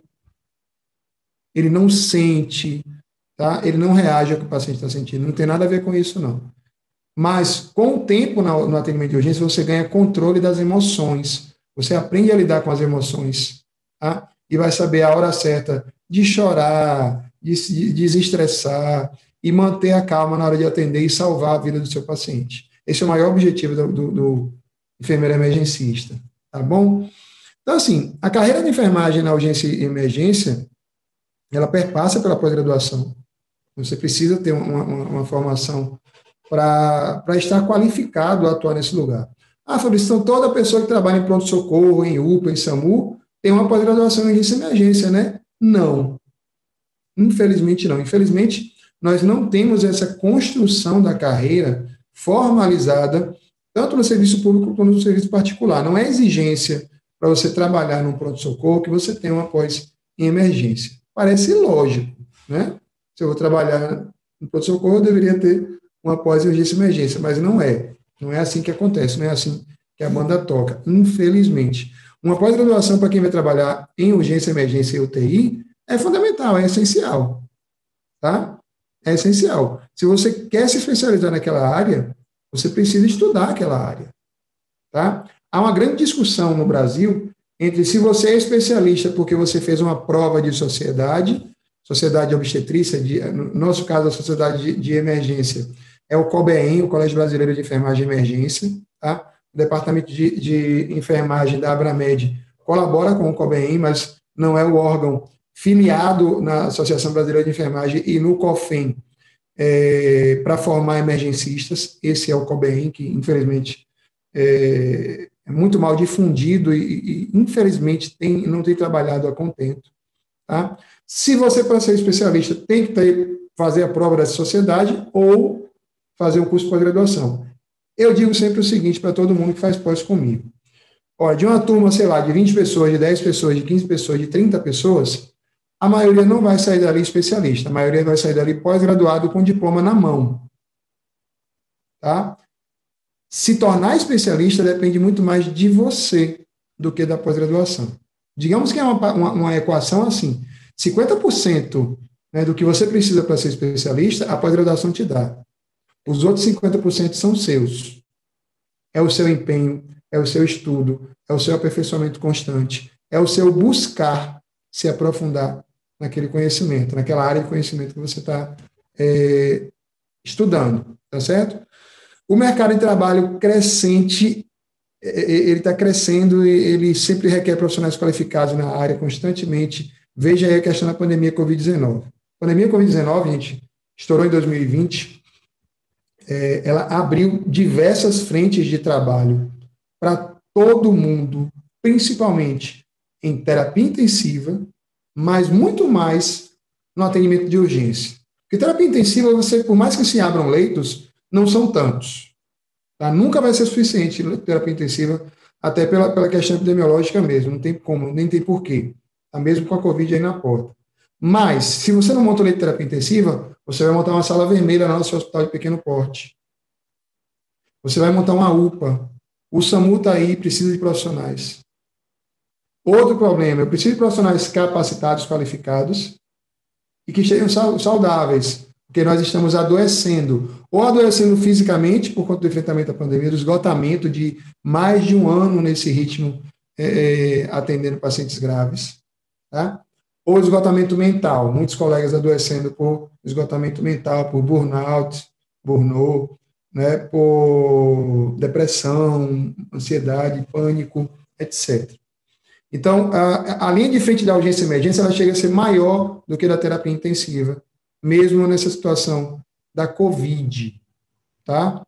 ele não sente, tá? Ele não reage ao que o paciente está sentindo. Não tem nada a ver com isso, não. Mas, com o tempo no atendimento de urgência, você ganha controle das emoções. Você aprende a lidar com as emoções, tá? E vai saber a hora certa de chorar, de se desestressar e manter a calma na hora de atender e salvar a vida do seu paciente. Esse é o maior objetivo do enfermeiro emergencista, tá bom? Então, assim, a carreira de enfermagem na urgência e emergência, ela perpassa pela pós-graduação. Você precisa ter uma formação para estar qualificado a atuar nesse lugar. Fabrício, então toda pessoa que trabalha em pronto-socorro, em UPA, em SAMU, tem uma pós-graduação em urgência e emergência, né? Não. Infelizmente, não. Infelizmente, nós não temos essa construção da carreira formalizada, tanto no serviço público quanto no serviço particular. Não é exigência para você trabalhar num pronto-socorro que você tenha uma pós em emergência. Parece lógico, né? Se eu vou trabalhar no pronto-socorro, eu deveria ter uma pós em urgência e emergência, mas não é. Não é assim que acontece, não é assim que a banda toca, infelizmente. Uma pós-graduação para quem vai trabalhar em urgência, emergência e UTI é fundamental, é essencial, tá? É essencial. Se você quer se especializar naquela área, você precisa estudar aquela área, tá? Há uma grande discussão no Brasil entre se você é especialista porque você fez uma prova de sociedade obstetrícia, no nosso caso, a sociedade de emergência, é o COBEEM, o Colégio Brasileiro de Enfermagem e Emergência, tá? O Departamento de Enfermagem da Abramed colabora com o COBEEM, mas não é o órgão filiado na Associação Brasileira de Enfermagem e no COFEM para formar emergencistas. Esse é o COBEEM, que, infelizmente, é muito mal difundido e infelizmente, não tem trabalhado a contento. Tá? Se você, para ser especialista, tem que fazer a prova dessa sociedade ou fazer um curso de pós-graduação. Eu digo sempre o seguinte para todo mundo que faz pós comigo. Olha, de uma turma, sei lá, de 20 pessoas, de 10 pessoas, de 15 pessoas, de 30 pessoas, a maioria não vai sair dali especialista, a maioria vai sair dali pós-graduado com diploma na mão. Tá? Se tornar especialista depende muito mais de você do que da pós-graduação. Digamos que é uma equação assim, 50%, né, do que você precisa para ser especialista, a pós-graduação te dá. Os outros 50% são seus. É o seu empenho, é o seu estudo, é o seu aperfeiçoamento constante, é o seu buscar se aprofundar naquele conhecimento, naquela área de conhecimento que você está estudando, tá certo? O mercado de trabalho crescente, ele está crescendo e ele sempre requer profissionais qualificados na área constantemente. Veja aí a questão da pandemia Covid-19. A pandemia Covid-19, gente, estourou em 2020, ela abriu diversas frentes de trabalho para todo mundo, principalmente em terapia intensiva, mas muito mais no atendimento de urgência. Porque terapia intensiva, por mais que se abram leitos, não são tantos. Tá? Nunca vai ser suficiente terapia intensiva, até pela questão epidemiológica mesmo, não tem como, nem tem porquê. Tá? Mesmo com a Covid aí na porta. Mas, se você não monta um leito de terapia intensiva, você vai montar uma sala vermelha no nosso hospital de pequeno porte. Você vai montar uma UPA. O SAMU está aí, precisa de profissionais. Outro problema, eu preciso de profissionais capacitados, qualificados, e que estejam saudáveis, porque nós estamos adoecendo, ou adoecendo fisicamente, por conta do enfrentamento à pandemia, do esgotamento de mais de um ano nesse ritmo, atendendo pacientes graves, tá? Ou esgotamento mental, muitos colegas adoecendo por esgotamento mental, por burnout, né, por depressão, ansiedade, pânico, etc. Então, a linha de frente da urgência e emergência, ela chega a ser maior do que da terapia intensiva, mesmo nessa situação da Covid, tá?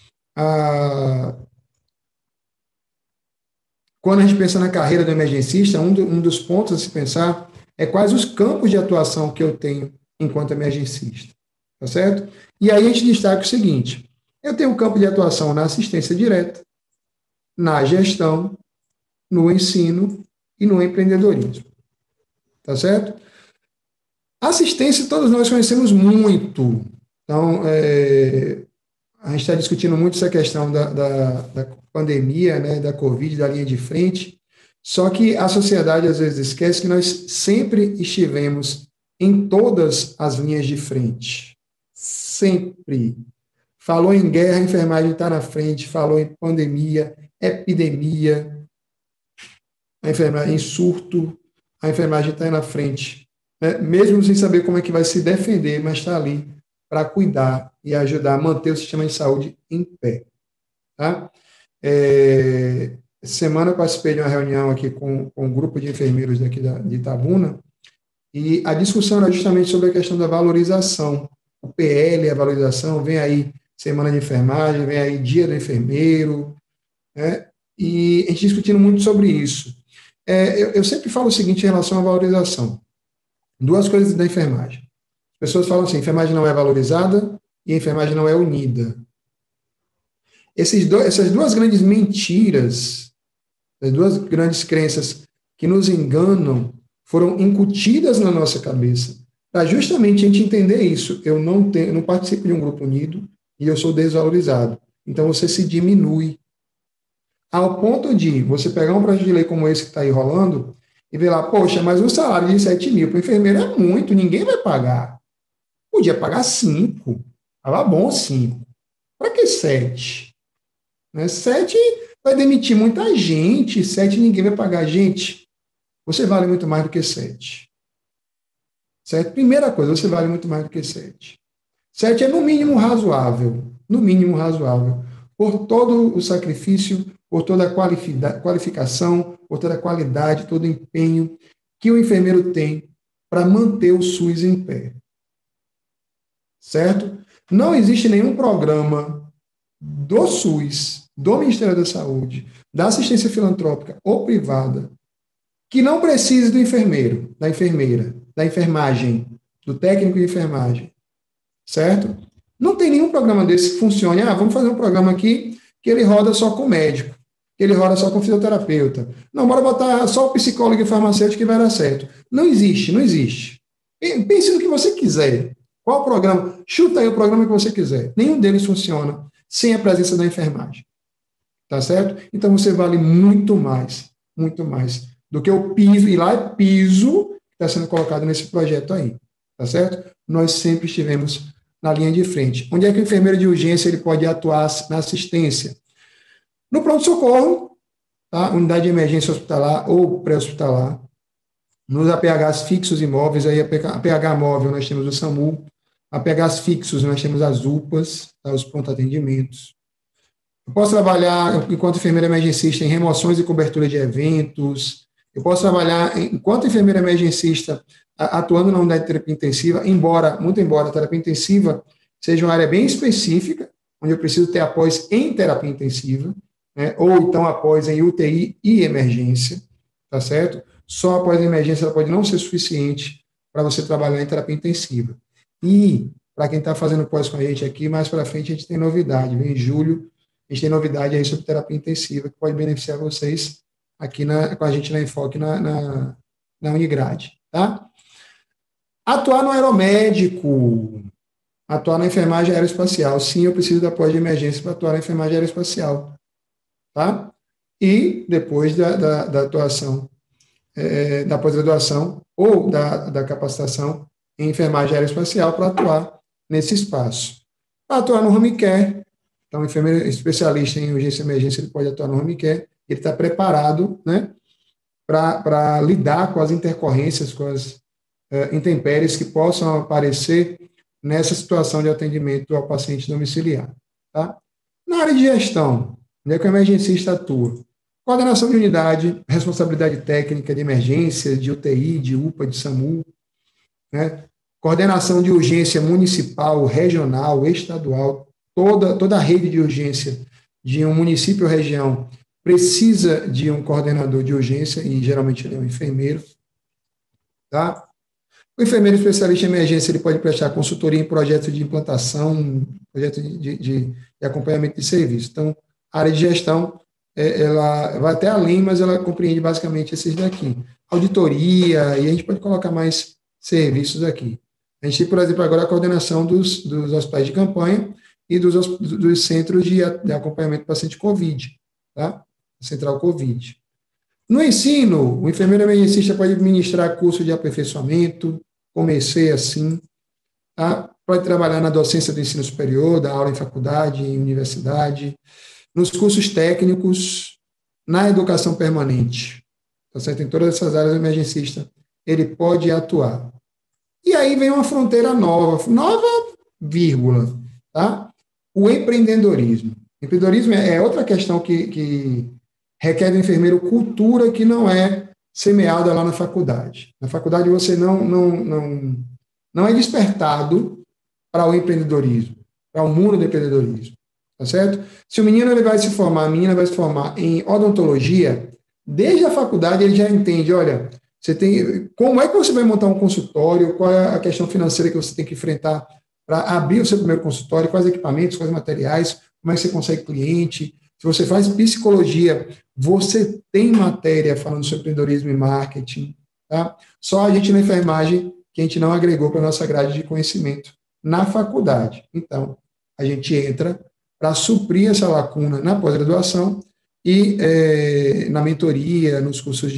Quando a gente pensa na carreira do emergencista, um dos pontos a se pensar é quais os campos de atuação que eu tenho enquanto emergencista, tá certo? E aí a gente destaca o seguinte, eu tenho um campo de atuação na assistência direta, na gestão, no ensino e no empreendedorismo, tá certo? Assistência todos nós conhecemos muito, então a gente está discutindo muito essa questão da pandemia, né, da Covid, da linha de frente, só que a sociedade às vezes esquece que nós sempre estivemos em todas as linhas de frente, sempre. Falou em guerra, a enfermagem está na frente, falou em pandemia, epidemia, a enfermagem em surto, a enfermagem está na frente, né? Mesmo sem saber como é que vai se defender, mas está ali para cuidar e ajudar a manter o sistema de saúde em pé. Tá? Semana eu participei de uma reunião aqui com um grupo de enfermeiros daqui de Itabuna, e a discussão era justamente sobre a questão da valorização. O PL, a valorização, vem aí semana de enfermagem, vem aí dia do enfermeiro, né? E a gente discutindo muito sobre isso. Eu sempre falo o seguinte em relação à valorização. Duas coisas da enfermagem. As pessoas falam assim, a enfermagem não é valorizada e a enfermagem não é unida. Essas duas grandes mentiras, as duas grandes crenças que nos enganam, foram incutidas na nossa cabeça, para justamente a gente entender isso. Eu não participo de um grupo unido e eu sou desvalorizado. Então, você se diminui. Ao ponto de você pegar um projeto de lei como esse que está aí rolando e ver lá, poxa, mas o salário de 7 mil para o enfermeiro é muito, ninguém vai pagar. Podia pagar 5. Estava bom 5. Para que 7? Né? 7 vai demitir muita gente, 7 ninguém vai pagar. Gente, você vale muito mais do que 7. Certo? Primeira coisa, você vale muito mais do que 7. 7 é no mínimo razoável. No mínimo razoável. Por todo o sacrifício, por toda a qualificação, por toda a qualidade, todo o empenho que o enfermeiro tem para manter o SUS em pé. Certo? Não existe nenhum programa do SUS, do Ministério da Saúde, da assistência filantrópica ou privada, que não precise do enfermeiro, da enfermeira, da enfermagem, do técnico de enfermagem. Certo? Não tem nenhum programa desse que funcione. Vamos fazer um programa aqui que ele roda só com médico, que ele roda só com fisioterapeuta. Não, bora botar só o psicólogo e farmacêutico que vai dar certo. Não existe, não existe. Pense no que você quiser. Qual programa? Chuta aí o programa que você quiser. Nenhum deles funciona sem a presença da enfermagem. Tá certo? Então você vale muito mais do que o piso, e lá é piso que está sendo colocado nesse projeto aí. Tá certo? Nós sempre estivemos na linha de frente. Onde é que o enfermeiro de urgência ele pode atuar na assistência? No pronto-socorro, tá? Unidade de emergência hospitalar ou pré-hospitalar. Nos APHs fixos imóveis, aí APH móvel nós temos o SAMU, APHs fixos nós temos as UPAs, tá? Os pronto-atendimentos. Eu posso trabalhar, enquanto enfermeira emergencista, em remoções e cobertura de eventos. Eu posso trabalhar, enquanto enfermeira emergencista, atuando na unidade de terapia intensiva, muito embora a terapia intensiva seja uma área bem específica, onde eu preciso ter após em terapia intensiva, né, ou então após em UTI e emergência, tá certo? Só após a emergência ela pode não ser suficiente para você trabalhar em terapia intensiva. E, para quem está fazendo pós com a gente aqui, mais para frente a gente tem novidade, em julho a gente tem novidade aí sobre terapia intensiva, que pode beneficiar vocês aqui com a gente na Enfoque, na Unigrade, tá? Atuar no aeromédico, atuar na enfermagem aeroespacial. Sim, eu preciso de apoio de emergência para atuar na enfermagem aeroespacial, tá? E depois da atuação, da pós-graduação ou da capacitação em enfermagem aeroespacial para atuar nesse espaço. Para atuar no home care, então, o enfermeiro especialista em urgência e emergência, ele pode atuar no home care, ele está preparado, né, para lidar com as intercorrências, com as intempéries que possam aparecer nessa situação de atendimento ao paciente domiciliar. Tá? Na área de gestão, onde é que o emergencista atua? Coordenação de unidade, responsabilidade técnica de emergência, de UTI, de UPA, de SAMU, né? Coordenação de urgência municipal, regional, estadual, toda a rede de urgência de um município ou região precisa de um coordenador de urgência, e geralmente ele é um enfermeiro. Tá? O enfermeiro especialista em emergência ele pode prestar consultoria em projetos de implantação, projetos de acompanhamento de serviço. Então, a área de gestão, ela vai até além, mas ela compreende basicamente esses daqui. Auditoria, e a gente pode colocar mais serviços aqui. A gente tem, por exemplo, agora a coordenação dos hospitais de campanha e dos centros de acompanhamento do paciente COVID, tá? Central COVID. No ensino, o enfermeiro emergencista pode ministrar curso de aperfeiçoamento, comecei assim, tá? Pode trabalhar na docência do ensino superior, dar aula em faculdade, em universidade, nos cursos técnicos, na educação permanente, tá certo? Em todas essas áreas, o emergencista, ele pode atuar. E aí vem uma fronteira nova, vírgula, tá? O empreendedorismo. Empreendedorismo é outra questão que requer do enfermeiro cultura que não é semeada lá na faculdade. Na faculdade você não é despertado para o empreendedorismo, para o mundo do empreendedorismo, tá certo? Se o menino ele vai se formar, a menina vai se formar em odontologia, desde a faculdade ele já entende, olha, Como é que você vai montar um consultório? Qual é a questão financeira que você tem que enfrentar para abrir o seu primeiro consultório? Quais equipamentos, quais materiais? Como é que você consegue cliente? Se você faz psicologia, você tem matéria falando sobre empreendedorismo e marketing, tá? Só a gente na enfermagem que a gente não agregou para a nossa grade de conhecimento na faculdade. Então, a gente entra para suprir essa lacuna na pós-graduação e na mentoria, nos cursos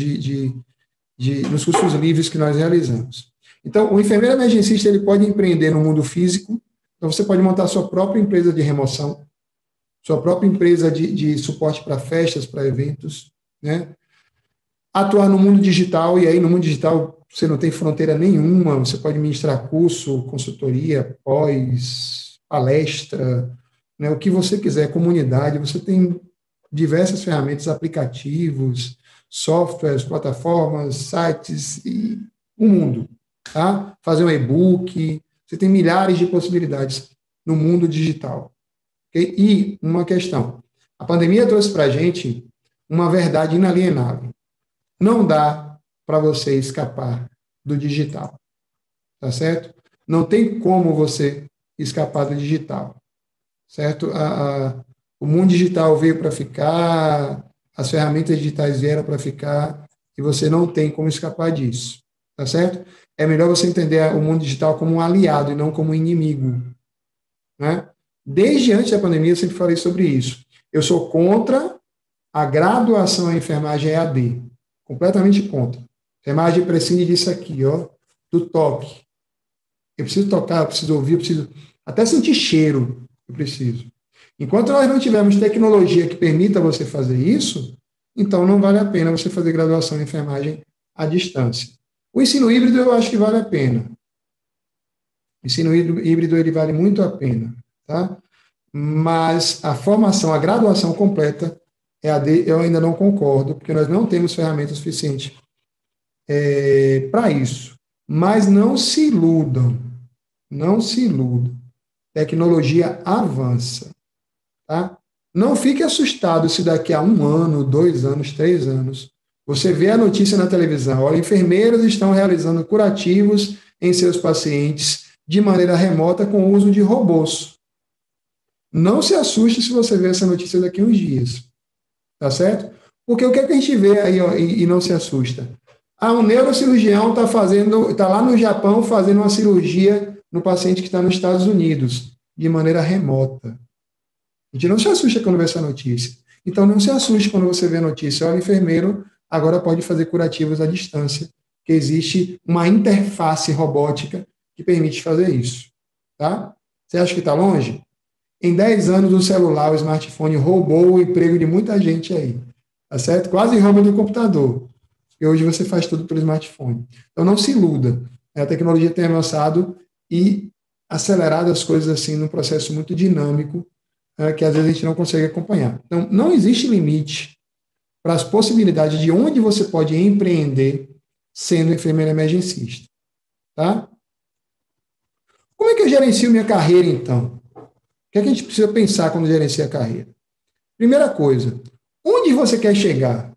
nos cursos livres que nós realizamos. Então, o enfermeiro emergencista ele pode empreender no mundo físico, então você pode montar sua própria empresa de remoção, sua própria empresa de suporte para festas, para eventos, né? Atuar no mundo digital, e aí no mundo digital você não tem fronteira nenhuma, você pode ministrar curso, consultoria, pós, palestra, né? O que você quiser, comunidade, você tem diversas ferramentas, aplicativos, softwares, plataformas, sites, e o mundo, tá? Fazer um e-book, você tem milhares de possibilidades no mundo digital. Okay? E uma questão, a pandemia trouxe para a gente uma verdade inalienável. Não dá para você escapar do digital, tá certo? Não tem como você escapar do digital, certo? O mundo digital veio para ficar, as ferramentas digitais vieram para ficar, e você não tem como escapar disso, tá certo? É melhor você entender o mundo digital como um aliado e não como um inimigo, né? Desde antes da pandemia, eu sempre falei sobre isso. Eu sou contra a graduação em enfermagem EAD, completamente contra. A enfermagem prescinde disso aqui, ó, do toque. Eu preciso tocar, eu preciso ouvir, eu preciso até sentir cheiro, eu preciso. Enquanto nós não tivermos tecnologia que permita você fazer isso, então não vale a pena você fazer graduação em enfermagem à distância. O ensino híbrido eu acho que vale a pena. O ensino híbrido ele vale muito a pena, tá? Mas a formação, a graduação completa, EAD, eu ainda não concordo, porque nós não temos ferramentas suficientes para isso. Mas não se iludam, não se iludam. Tecnologia avança, tá? Não fique assustado se daqui a 1 ano, 2 anos, 3 anos, você vê a notícia na televisão, olha, enfermeiros estão realizando curativos em seus pacientes de maneira remota com o uso de robôs. Não se assuste se você ver essa notícia daqui a uns dias, tá certo? Porque o que é que a gente vê aí, ó, e não se assusta? Um neurocirurgião está lá no Japão fazendo uma cirurgia no paciente que está nos Estados Unidos, de maneira remota. A gente não se assusta quando vê essa notícia. Então, não se assuste quando você vê a notícia. Olha, o enfermeiro agora pode fazer curativos à distância, que existe uma interface robótica que permite fazer isso. Tá? Você acha que está longe? Em 10 anos, o celular, o smartphone roubou o emprego de muita gente aí. Tá certo? Quase rouba do computador. E hoje você faz tudo pelo smartphone. Então, não se iluda. A tecnologia tem avançado e acelerado as coisas assim num processo muito dinâmico, que às vezes a gente não consegue acompanhar. Então, não existe limite para as possibilidades de onde você pode empreender sendo enfermeiro emergencista. Tá? Como é que eu gerencio minha carreira, então? O que é que a gente precisa pensar quando gerencia a carreira? Primeira coisa, onde você quer chegar?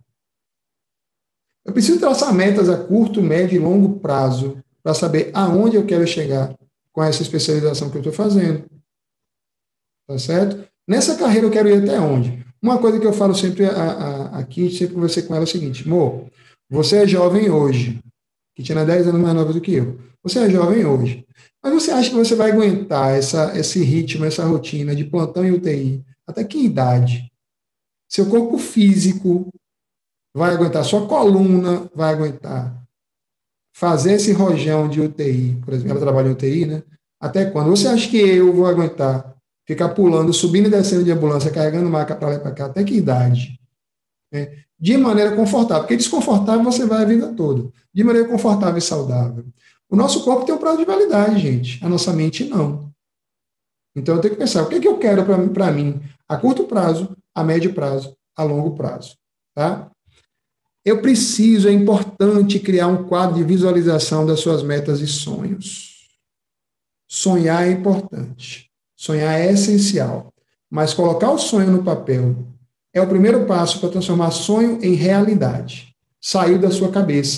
Eu preciso traçar metas a curto, médio e longo prazo para saber aonde eu quero chegar com essa especialização que eu estou fazendo. Tá certo? Nessa carreira eu quero ir até onde? Uma coisa que eu falo sempre aqui, sempre conversei com ela é o seguinte, amor, você é jovem hoje, que tinha 10 anos mais nova do que eu. Você é jovem hoje. Mas você acha que você vai aguentar esse ritmo, essa rotina de plantão e UTI? Até que idade? Seu corpo físico vai aguentar, sua coluna vai aguentar. Fazer esse rojão de UTI, por exemplo, ela trabalha em UTI, né? Até quando? Você acha que eu vou aguentar ficar pulando, subindo e descendo de ambulância, carregando maca para lá e para cá? Até que idade? De maneira confortável, porque desconfortável você vai a vida toda. De maneira confortável e saudável. O nosso corpo tem um prazo de validade, gente. A nossa mente não. Então eu tenho que pensar, o que é que eu quero para mim a curto prazo, a médio prazo, a longo prazo. Tá? Eu preciso, é importante criar um quadro de visualização das suas metas e sonhos. Sonhar é importante. Sonhar é essencial. Mas colocar o sonho no papel é o primeiro passo para transformar sonho em realidade. Sair da sua cabeça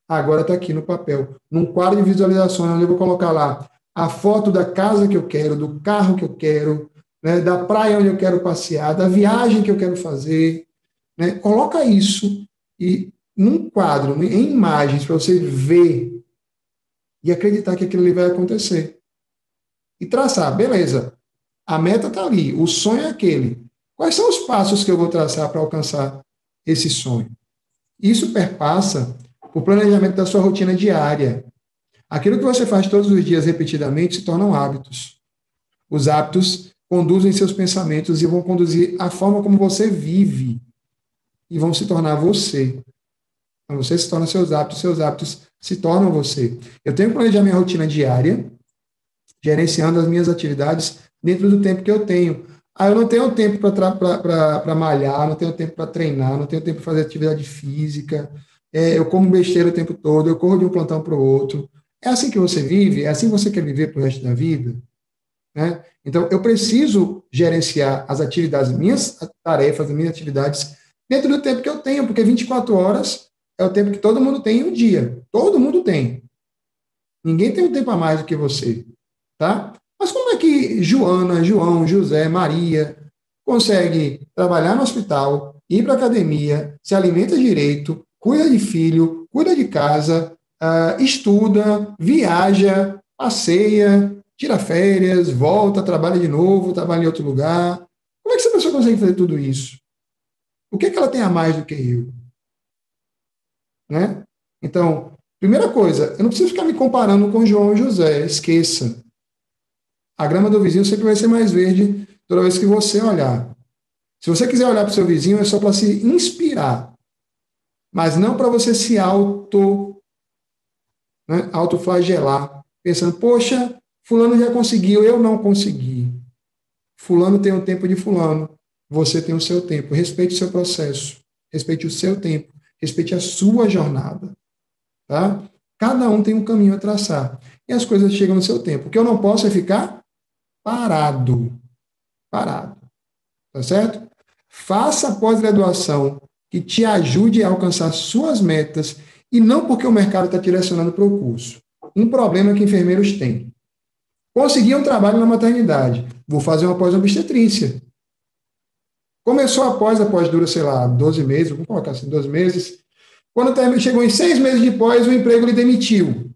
Agora está aqui no papel, num quadro de visualizações, onde eu vou colocar lá a foto da casa que eu quero, do carro que eu quero, né, da praia onde eu quero passear, da viagem que eu quero fazer, né? Coloca isso e num quadro, em imagens, para você ver e acreditar que aquilo ali vai acontecer. E traçar, beleza, a meta está ali, o sonho é aquele. Quais são os passos que eu vou traçar para alcançar esse sonho? Isso perpassa o planejamento da sua rotina diária. Aquilo que você faz todos os dias repetidamente se tornam hábitos. Os hábitos conduzem seus pensamentos e vão conduzir a forma como você vive e vão se tornar você. Então, você se torna seus hábitos se tornam você. Eu tenho que planejar minha rotina diária, gerenciando as minhas atividades dentro do tempo que eu tenho. Eu não tenho tempo para malhar, não tenho tempo para treinar, não tenho tempo para fazer atividade física, eu como besteira o tempo todo, eu corro de um plantão para o outro. É assim que você vive? É assim que você quer viver para o resto da vida? Né? Então, eu preciso gerenciar as atividades, minhas tarefas, as minhas atividades, dentro do tempo que eu tenho, porque 24 horas é o tempo que todo mundo tem em um dia. Todo mundo tem. Ninguém tem um tempo a mais do que você. Tá? Mas como é que Joana, João, José, Maria consegue trabalhar no hospital, ir para a academia, se alimenta direito, cuida de filho, cuida de casa, estuda, viaja, passeia, tira férias, volta, trabalha de novo, trabalha em outro lugar? Como é que essa pessoa consegue fazer tudo isso? O que é que ela tem a mais do que eu? Né? Então, primeira coisa, eu não preciso ficar me comparando com João e José, esqueça. A grama do vizinho sempre vai ser mais verde toda vez que você olhar. Se você quiser olhar para o seu vizinho, é só para se inspirar, mas não para você se autoflagelar, pensando, poxa, fulano já conseguiu, eu não consegui. Fulano tem o tempo de fulano, você tem o seu tempo. Respeite o seu processo, respeite o seu tempo, respeite a sua jornada. Tá? Cada um tem um caminho a traçar. E as coisas chegam no seu tempo. O que eu não posso é ficar parado. Tá certo? Faça a pós-graduação que te ajude a alcançar suas metas e não porque o mercado está te direcionando para o curso. Um problema que enfermeiros têm. Consegui um trabalho na maternidade. Vou fazer uma pós-obstetrícia. Começou a pós dura, sei lá, 12 meses, vamos colocar assim, 12 meses. Quando chegou em 6 meses de pós, o emprego lhe demitiu.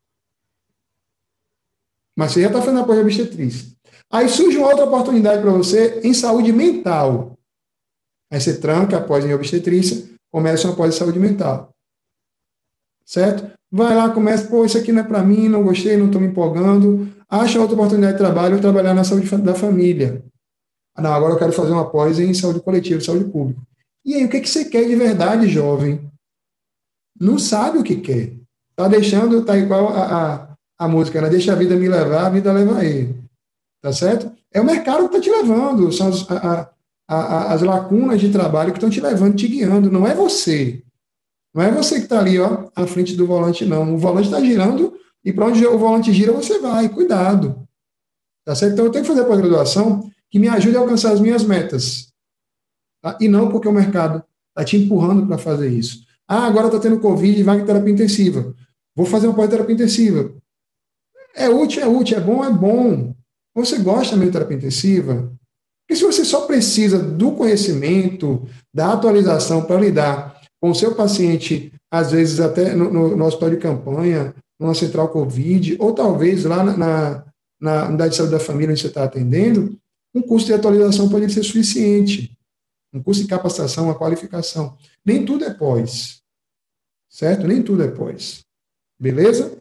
Mas você já está fazendo a pós-obstetrícia. Aí surge uma outra oportunidade para você em saúde mental. Aí você tranca a pós em obstetrícia, começa uma pós em saúde mental. Certo? Vai lá, começa, pô, isso aqui não é para mim, não gostei, não estou me empolgando. Acha outra oportunidade de trabalho, ou trabalhar na saúde da família. Não, agora eu quero fazer uma pós em saúde coletiva, saúde pública. E aí, o que você quer de verdade, jovem? Não sabe o que quer. Tá deixando, tá igual a música, né? Deixa a vida me levar, a vida leva ele. Tá certo? É o mercado que está te levando, são as lacunas de trabalho que estão te levando, te guiando, não é você. Não é você que está ali, ó, à frente do volante, não. O volante está girando e para onde o volante gira, você vai, cuidado. Tá certo? Então eu tenho que fazer a pós-graduação que me ajude a alcançar as minhas metas. Tá? E não porque o mercado está te empurrando para fazer isso. Agora está tendo Covid e vai em terapia intensiva. Vou fazer uma pós-terapia intensiva. É útil, é bom, é bom. Você gosta mesmo de terapia intensiva? Porque se você só precisa do conhecimento, da atualização para lidar com o seu paciente, às vezes até no hospital de campanha, numa central Covid, ou talvez lá na unidade de saúde da família onde você está atendendo, um curso de atualização pode ser suficiente. Um curso de capacitação, uma qualificação. Nem tudo é pós. Certo? Nem tudo é pós. Beleza?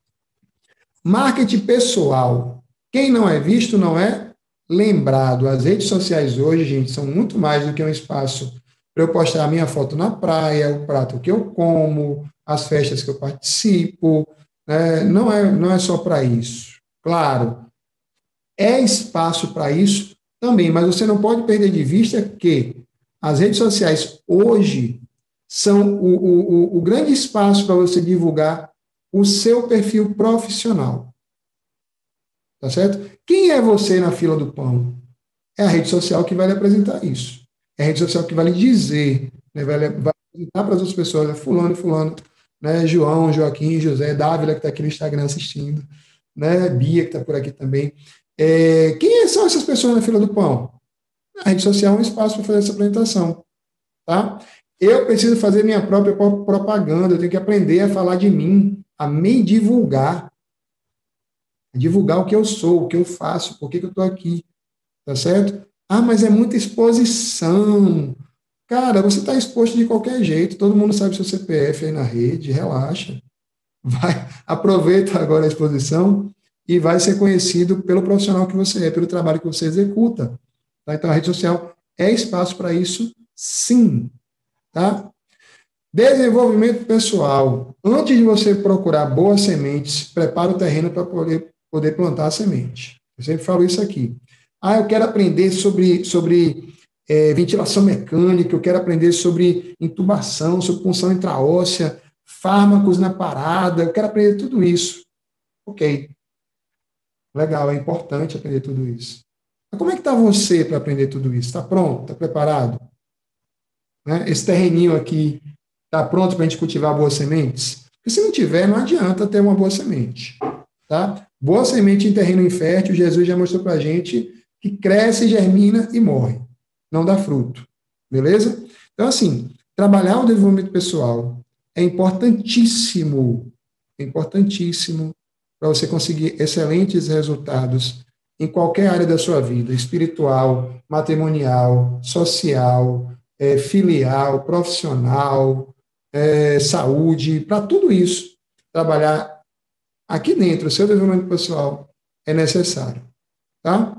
Marketing pessoal. Quem não é visto não é lembrado. As redes sociais hoje, gente, são muito mais do que um espaço para eu postar a minha foto na praia, o prato que eu como, as festas que eu participo. Né? Não é só para isso. Claro, é espaço para isso também, mas você não pode perder de vista que as redes sociais hoje são o grande espaço para você divulgar o seu perfil profissional. Tá certo? Quem é você na fila do pão? É a rede social que vai lhe apresentar isso. É a rede social que vai lhe dizer, né, vai apresentar para as outras pessoas, fulano, né? João, Joaquim, José, Dávila, que está aqui no Instagram assistindo, né? Bia, que está por aqui também. Quem são essas pessoas na fila do pão? A rede social é um espaço para fazer essa apresentação, tá? Eu preciso fazer minha própria propaganda, eu tenho que aprender a falar de mim, a me divulgar, divulgar o que eu sou, o que eu faço, por que eu estou aqui, tá certo? Ah, mas é muita exposição. Cara, você está exposto de qualquer jeito, todo mundo sabe seu CPF aí na rede, relaxa. Aproveita agora a exposição e vai ser conhecido pelo profissional que você é, pelo trabalho que você executa. Tá? Então, a rede social é espaço para isso, sim. Tá? Desenvolvimento pessoal. Antes de você procurar boas sementes, prepara o terreno para poder plantar a semente. Eu sempre falo isso aqui. Eu quero aprender sobre ventilação mecânica, eu quero aprender sobre intubação, sobre punção intraóssea, fármacos na parada, eu quero aprender tudo isso. Ok. Legal, é importante aprender tudo isso. Mas como é que está você para aprender tudo isso? Está pronto? Está preparado? Né? Esse terreninho aqui está pronto para a gente cultivar boas sementes? Porque se não tiver, não adianta ter uma boa semente. Tá? Boa semente em terreno infértil, Jesus já mostrou para a gente que cresce, germina e morre. Não dá fruto. Beleza? Então, assim, trabalhar o desenvolvimento pessoal é importantíssimo para você conseguir excelentes resultados em qualquer área da sua vida, espiritual, matrimonial, social, filial, profissional, saúde, para tudo isso, trabalhar aqui dentro, o seu desenvolvimento pessoal é necessário, tá?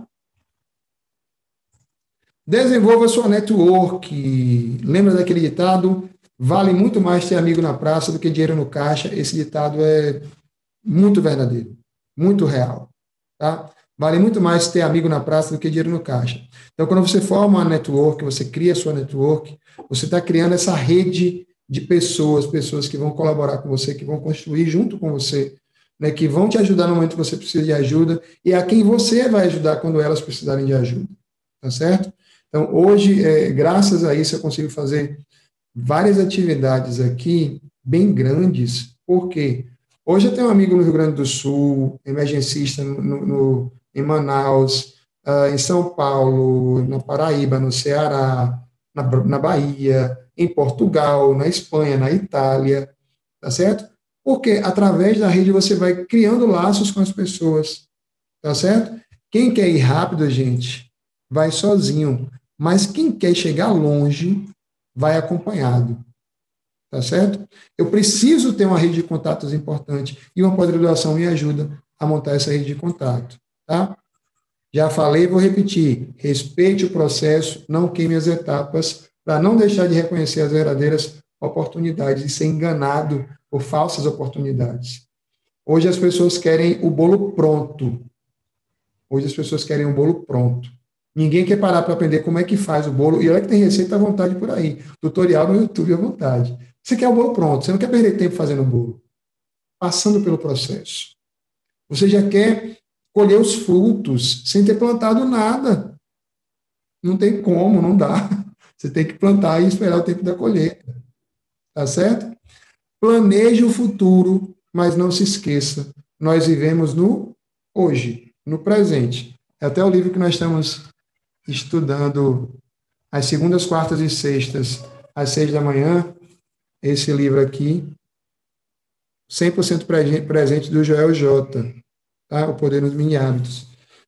Desenvolva sua network. Lembra daquele ditado? Vale muito mais ter amigo na praça do que dinheiro no caixa. Esse ditado é muito verdadeiro, muito real, tá? Vale muito mais ter amigo na praça do que dinheiro no caixa. Então, quando você forma uma network, você cria a sua network, você está criando essa rede de pessoas que vão colaborar com você, que vão construir junto com você, né, que vão te ajudar no momento que você precisa de ajuda e a quem você vai ajudar quando elas precisarem de ajuda, tá certo? Então, hoje, graças a isso, eu consigo fazer várias atividades aqui bem grandes, porque hoje eu tenho um amigo no Rio Grande do Sul, emergencista em Manaus, em São Paulo, na Paraíba, no Ceará, na Bahia, em Portugal, na Espanha, na Itália, tá certo? Porque através da rede você vai criando laços com as pessoas, tá certo? Quem quer ir rápido, gente, vai sozinho, mas quem quer chegar longe, vai acompanhado, tá certo? Eu preciso ter uma rede de contatos importante e uma pós-graduação me ajuda a montar essa rede de contato, tá? Já falei, vou repetir, respeite o processo, não queime as etapas, para não deixar de reconhecer as verdadeiras oportunidades e ser enganado por falsas oportunidades. Hoje as pessoas querem o bolo pronto. Hoje as pessoas querem o bolo pronto. Ninguém quer parar para aprender como é que faz o bolo. E olha que tem receita à vontade por aí. Tutorial no YouTube à vontade. Você quer o bolo pronto. Você não quer perder tempo fazendo o bolo. Passando pelo processo. Você já quer colher os frutos sem ter plantado nada. Não tem como, não dá. Você tem que plantar e esperar o tempo da colheita. Tá certo? Planeje o futuro, mas não se esqueça. Nós vivemos no hoje, no presente. É até o livro que nós estamos estudando às segundas, quartas e sextas, às 6 da manhã, esse livro aqui, 100% presente do Joel J., tá? O Poder nos Mini Hábitos.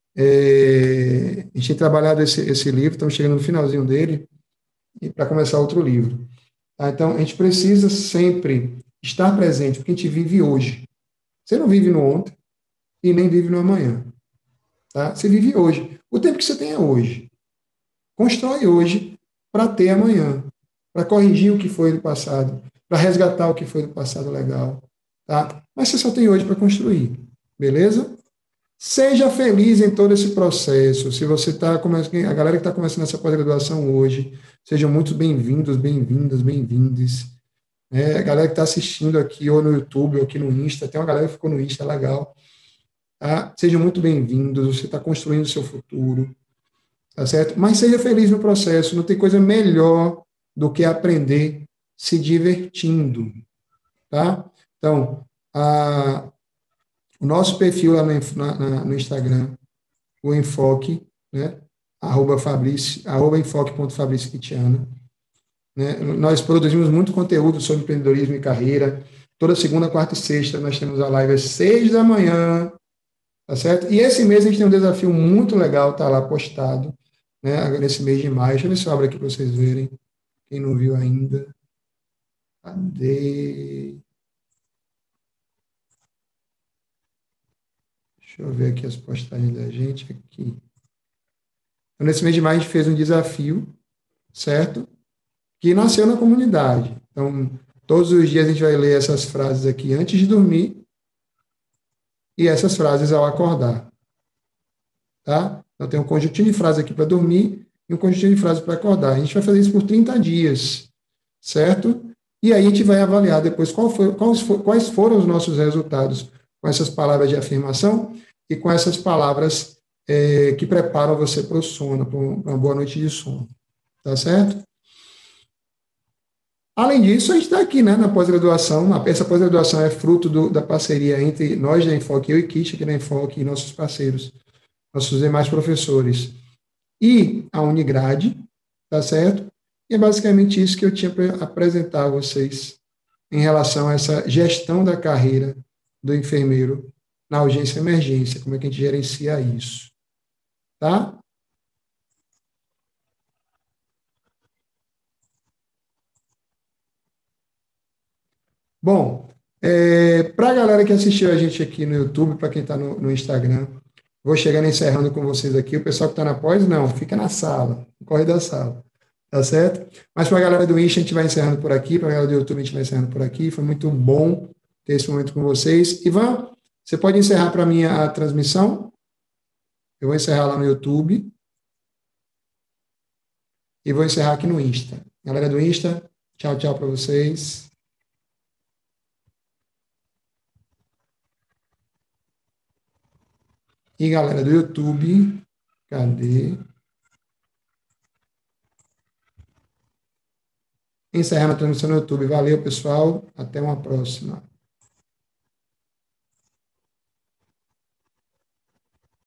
A gente tem trabalhado esse livro, estamos chegando no finalzinho dele, para começar outro livro. Tá? Então, a gente precisa sempre estar presente, porque a gente vive hoje. Você não vive no ontem e nem vive no amanhã. Tá? Você vive hoje. O tempo que você tem é hoje. Constrói hoje para ter amanhã, para corrigir o que foi do passado, para resgatar o que foi do passado legal. Tá? Mas você só tem hoje para construir. Beleza? Seja feliz em todo esse processo. Se você está começando, a galera que está começando essa pós-graduação hoje, sejam muito bem-vindos, bem-vindas, bem-vindes. A galera que está assistindo aqui, ou no YouTube, ou aqui no Insta, tem uma galera que ficou no Insta, legal. Tá? Sejam muito bem-vindos, você está construindo o seu futuro, tá certo? Mas seja feliz no processo, não tem coisa melhor do que aprender se divertindo. tá? Então, o nosso perfil lá no Instagram, o Enfoque, né? @Fabrício, @enfoque.fabriciocristiano, né? Nós produzimos muito conteúdo sobre empreendedorismo e carreira. Toda segunda, quarta e sexta nós temos a live às 6 da manhã, tá certo? E esse mês a gente tem um desafio muito legal, tá lá postado, né? Nesse mês de maio. Deixa eu ver se eu abro aqui para vocês verem. Quem não viu ainda. Cadê? Deixa eu ver aqui as postagens da gente aqui. Então, nesse mês de maio a gente fez um desafio, certo? Que nasceu na comunidade. Então, todos os dias a gente vai ler essas frases aqui antes de dormir e essas frases ao acordar, tá? Então, tem um conjuntinho de frases aqui para dormir e um conjuntinho de frases para acordar. A gente vai fazer isso por 30 dias, certo? E aí a gente vai avaliar depois quais foram os nossos resultados com essas palavras de afirmação e com essas palavras que preparam você para o sono, para uma boa noite de sono, tá certo? Além disso, a gente está aqui, né, na pós-graduação. Essa pós-graduação é fruto da parceria entre nós da Enfoque, eu e Kish aqui da Enfoque, e nossos parceiros, nossos demais professores, e a Unigrade, tá certo? E é basicamente isso que eu tinha para apresentar a vocês em relação a essa gestão da carreira do enfermeiro na urgência e emergência, como é que a gente gerencia isso, tá? Bom, para a galera que assistiu a gente aqui no YouTube, para quem está no Instagram, vou chegando encerrando com vocês aqui. O pessoal que está na pós, não, fica na sala, corre da sala, tá certo? Mas para a galera do Insta, a gente vai encerrando por aqui, para a galera do YouTube, a gente vai encerrando por aqui. Foi muito bom ter esse momento com vocês. Ivan, você pode encerrar para mim a transmissão? Eu vou encerrar lá no YouTube e vou encerrar aqui no Insta. Galera do Insta, tchau, tchau para vocês. E galera do YouTube, cadê? Encerrando a transmissão no YouTube. Valeu, pessoal. Até uma próxima.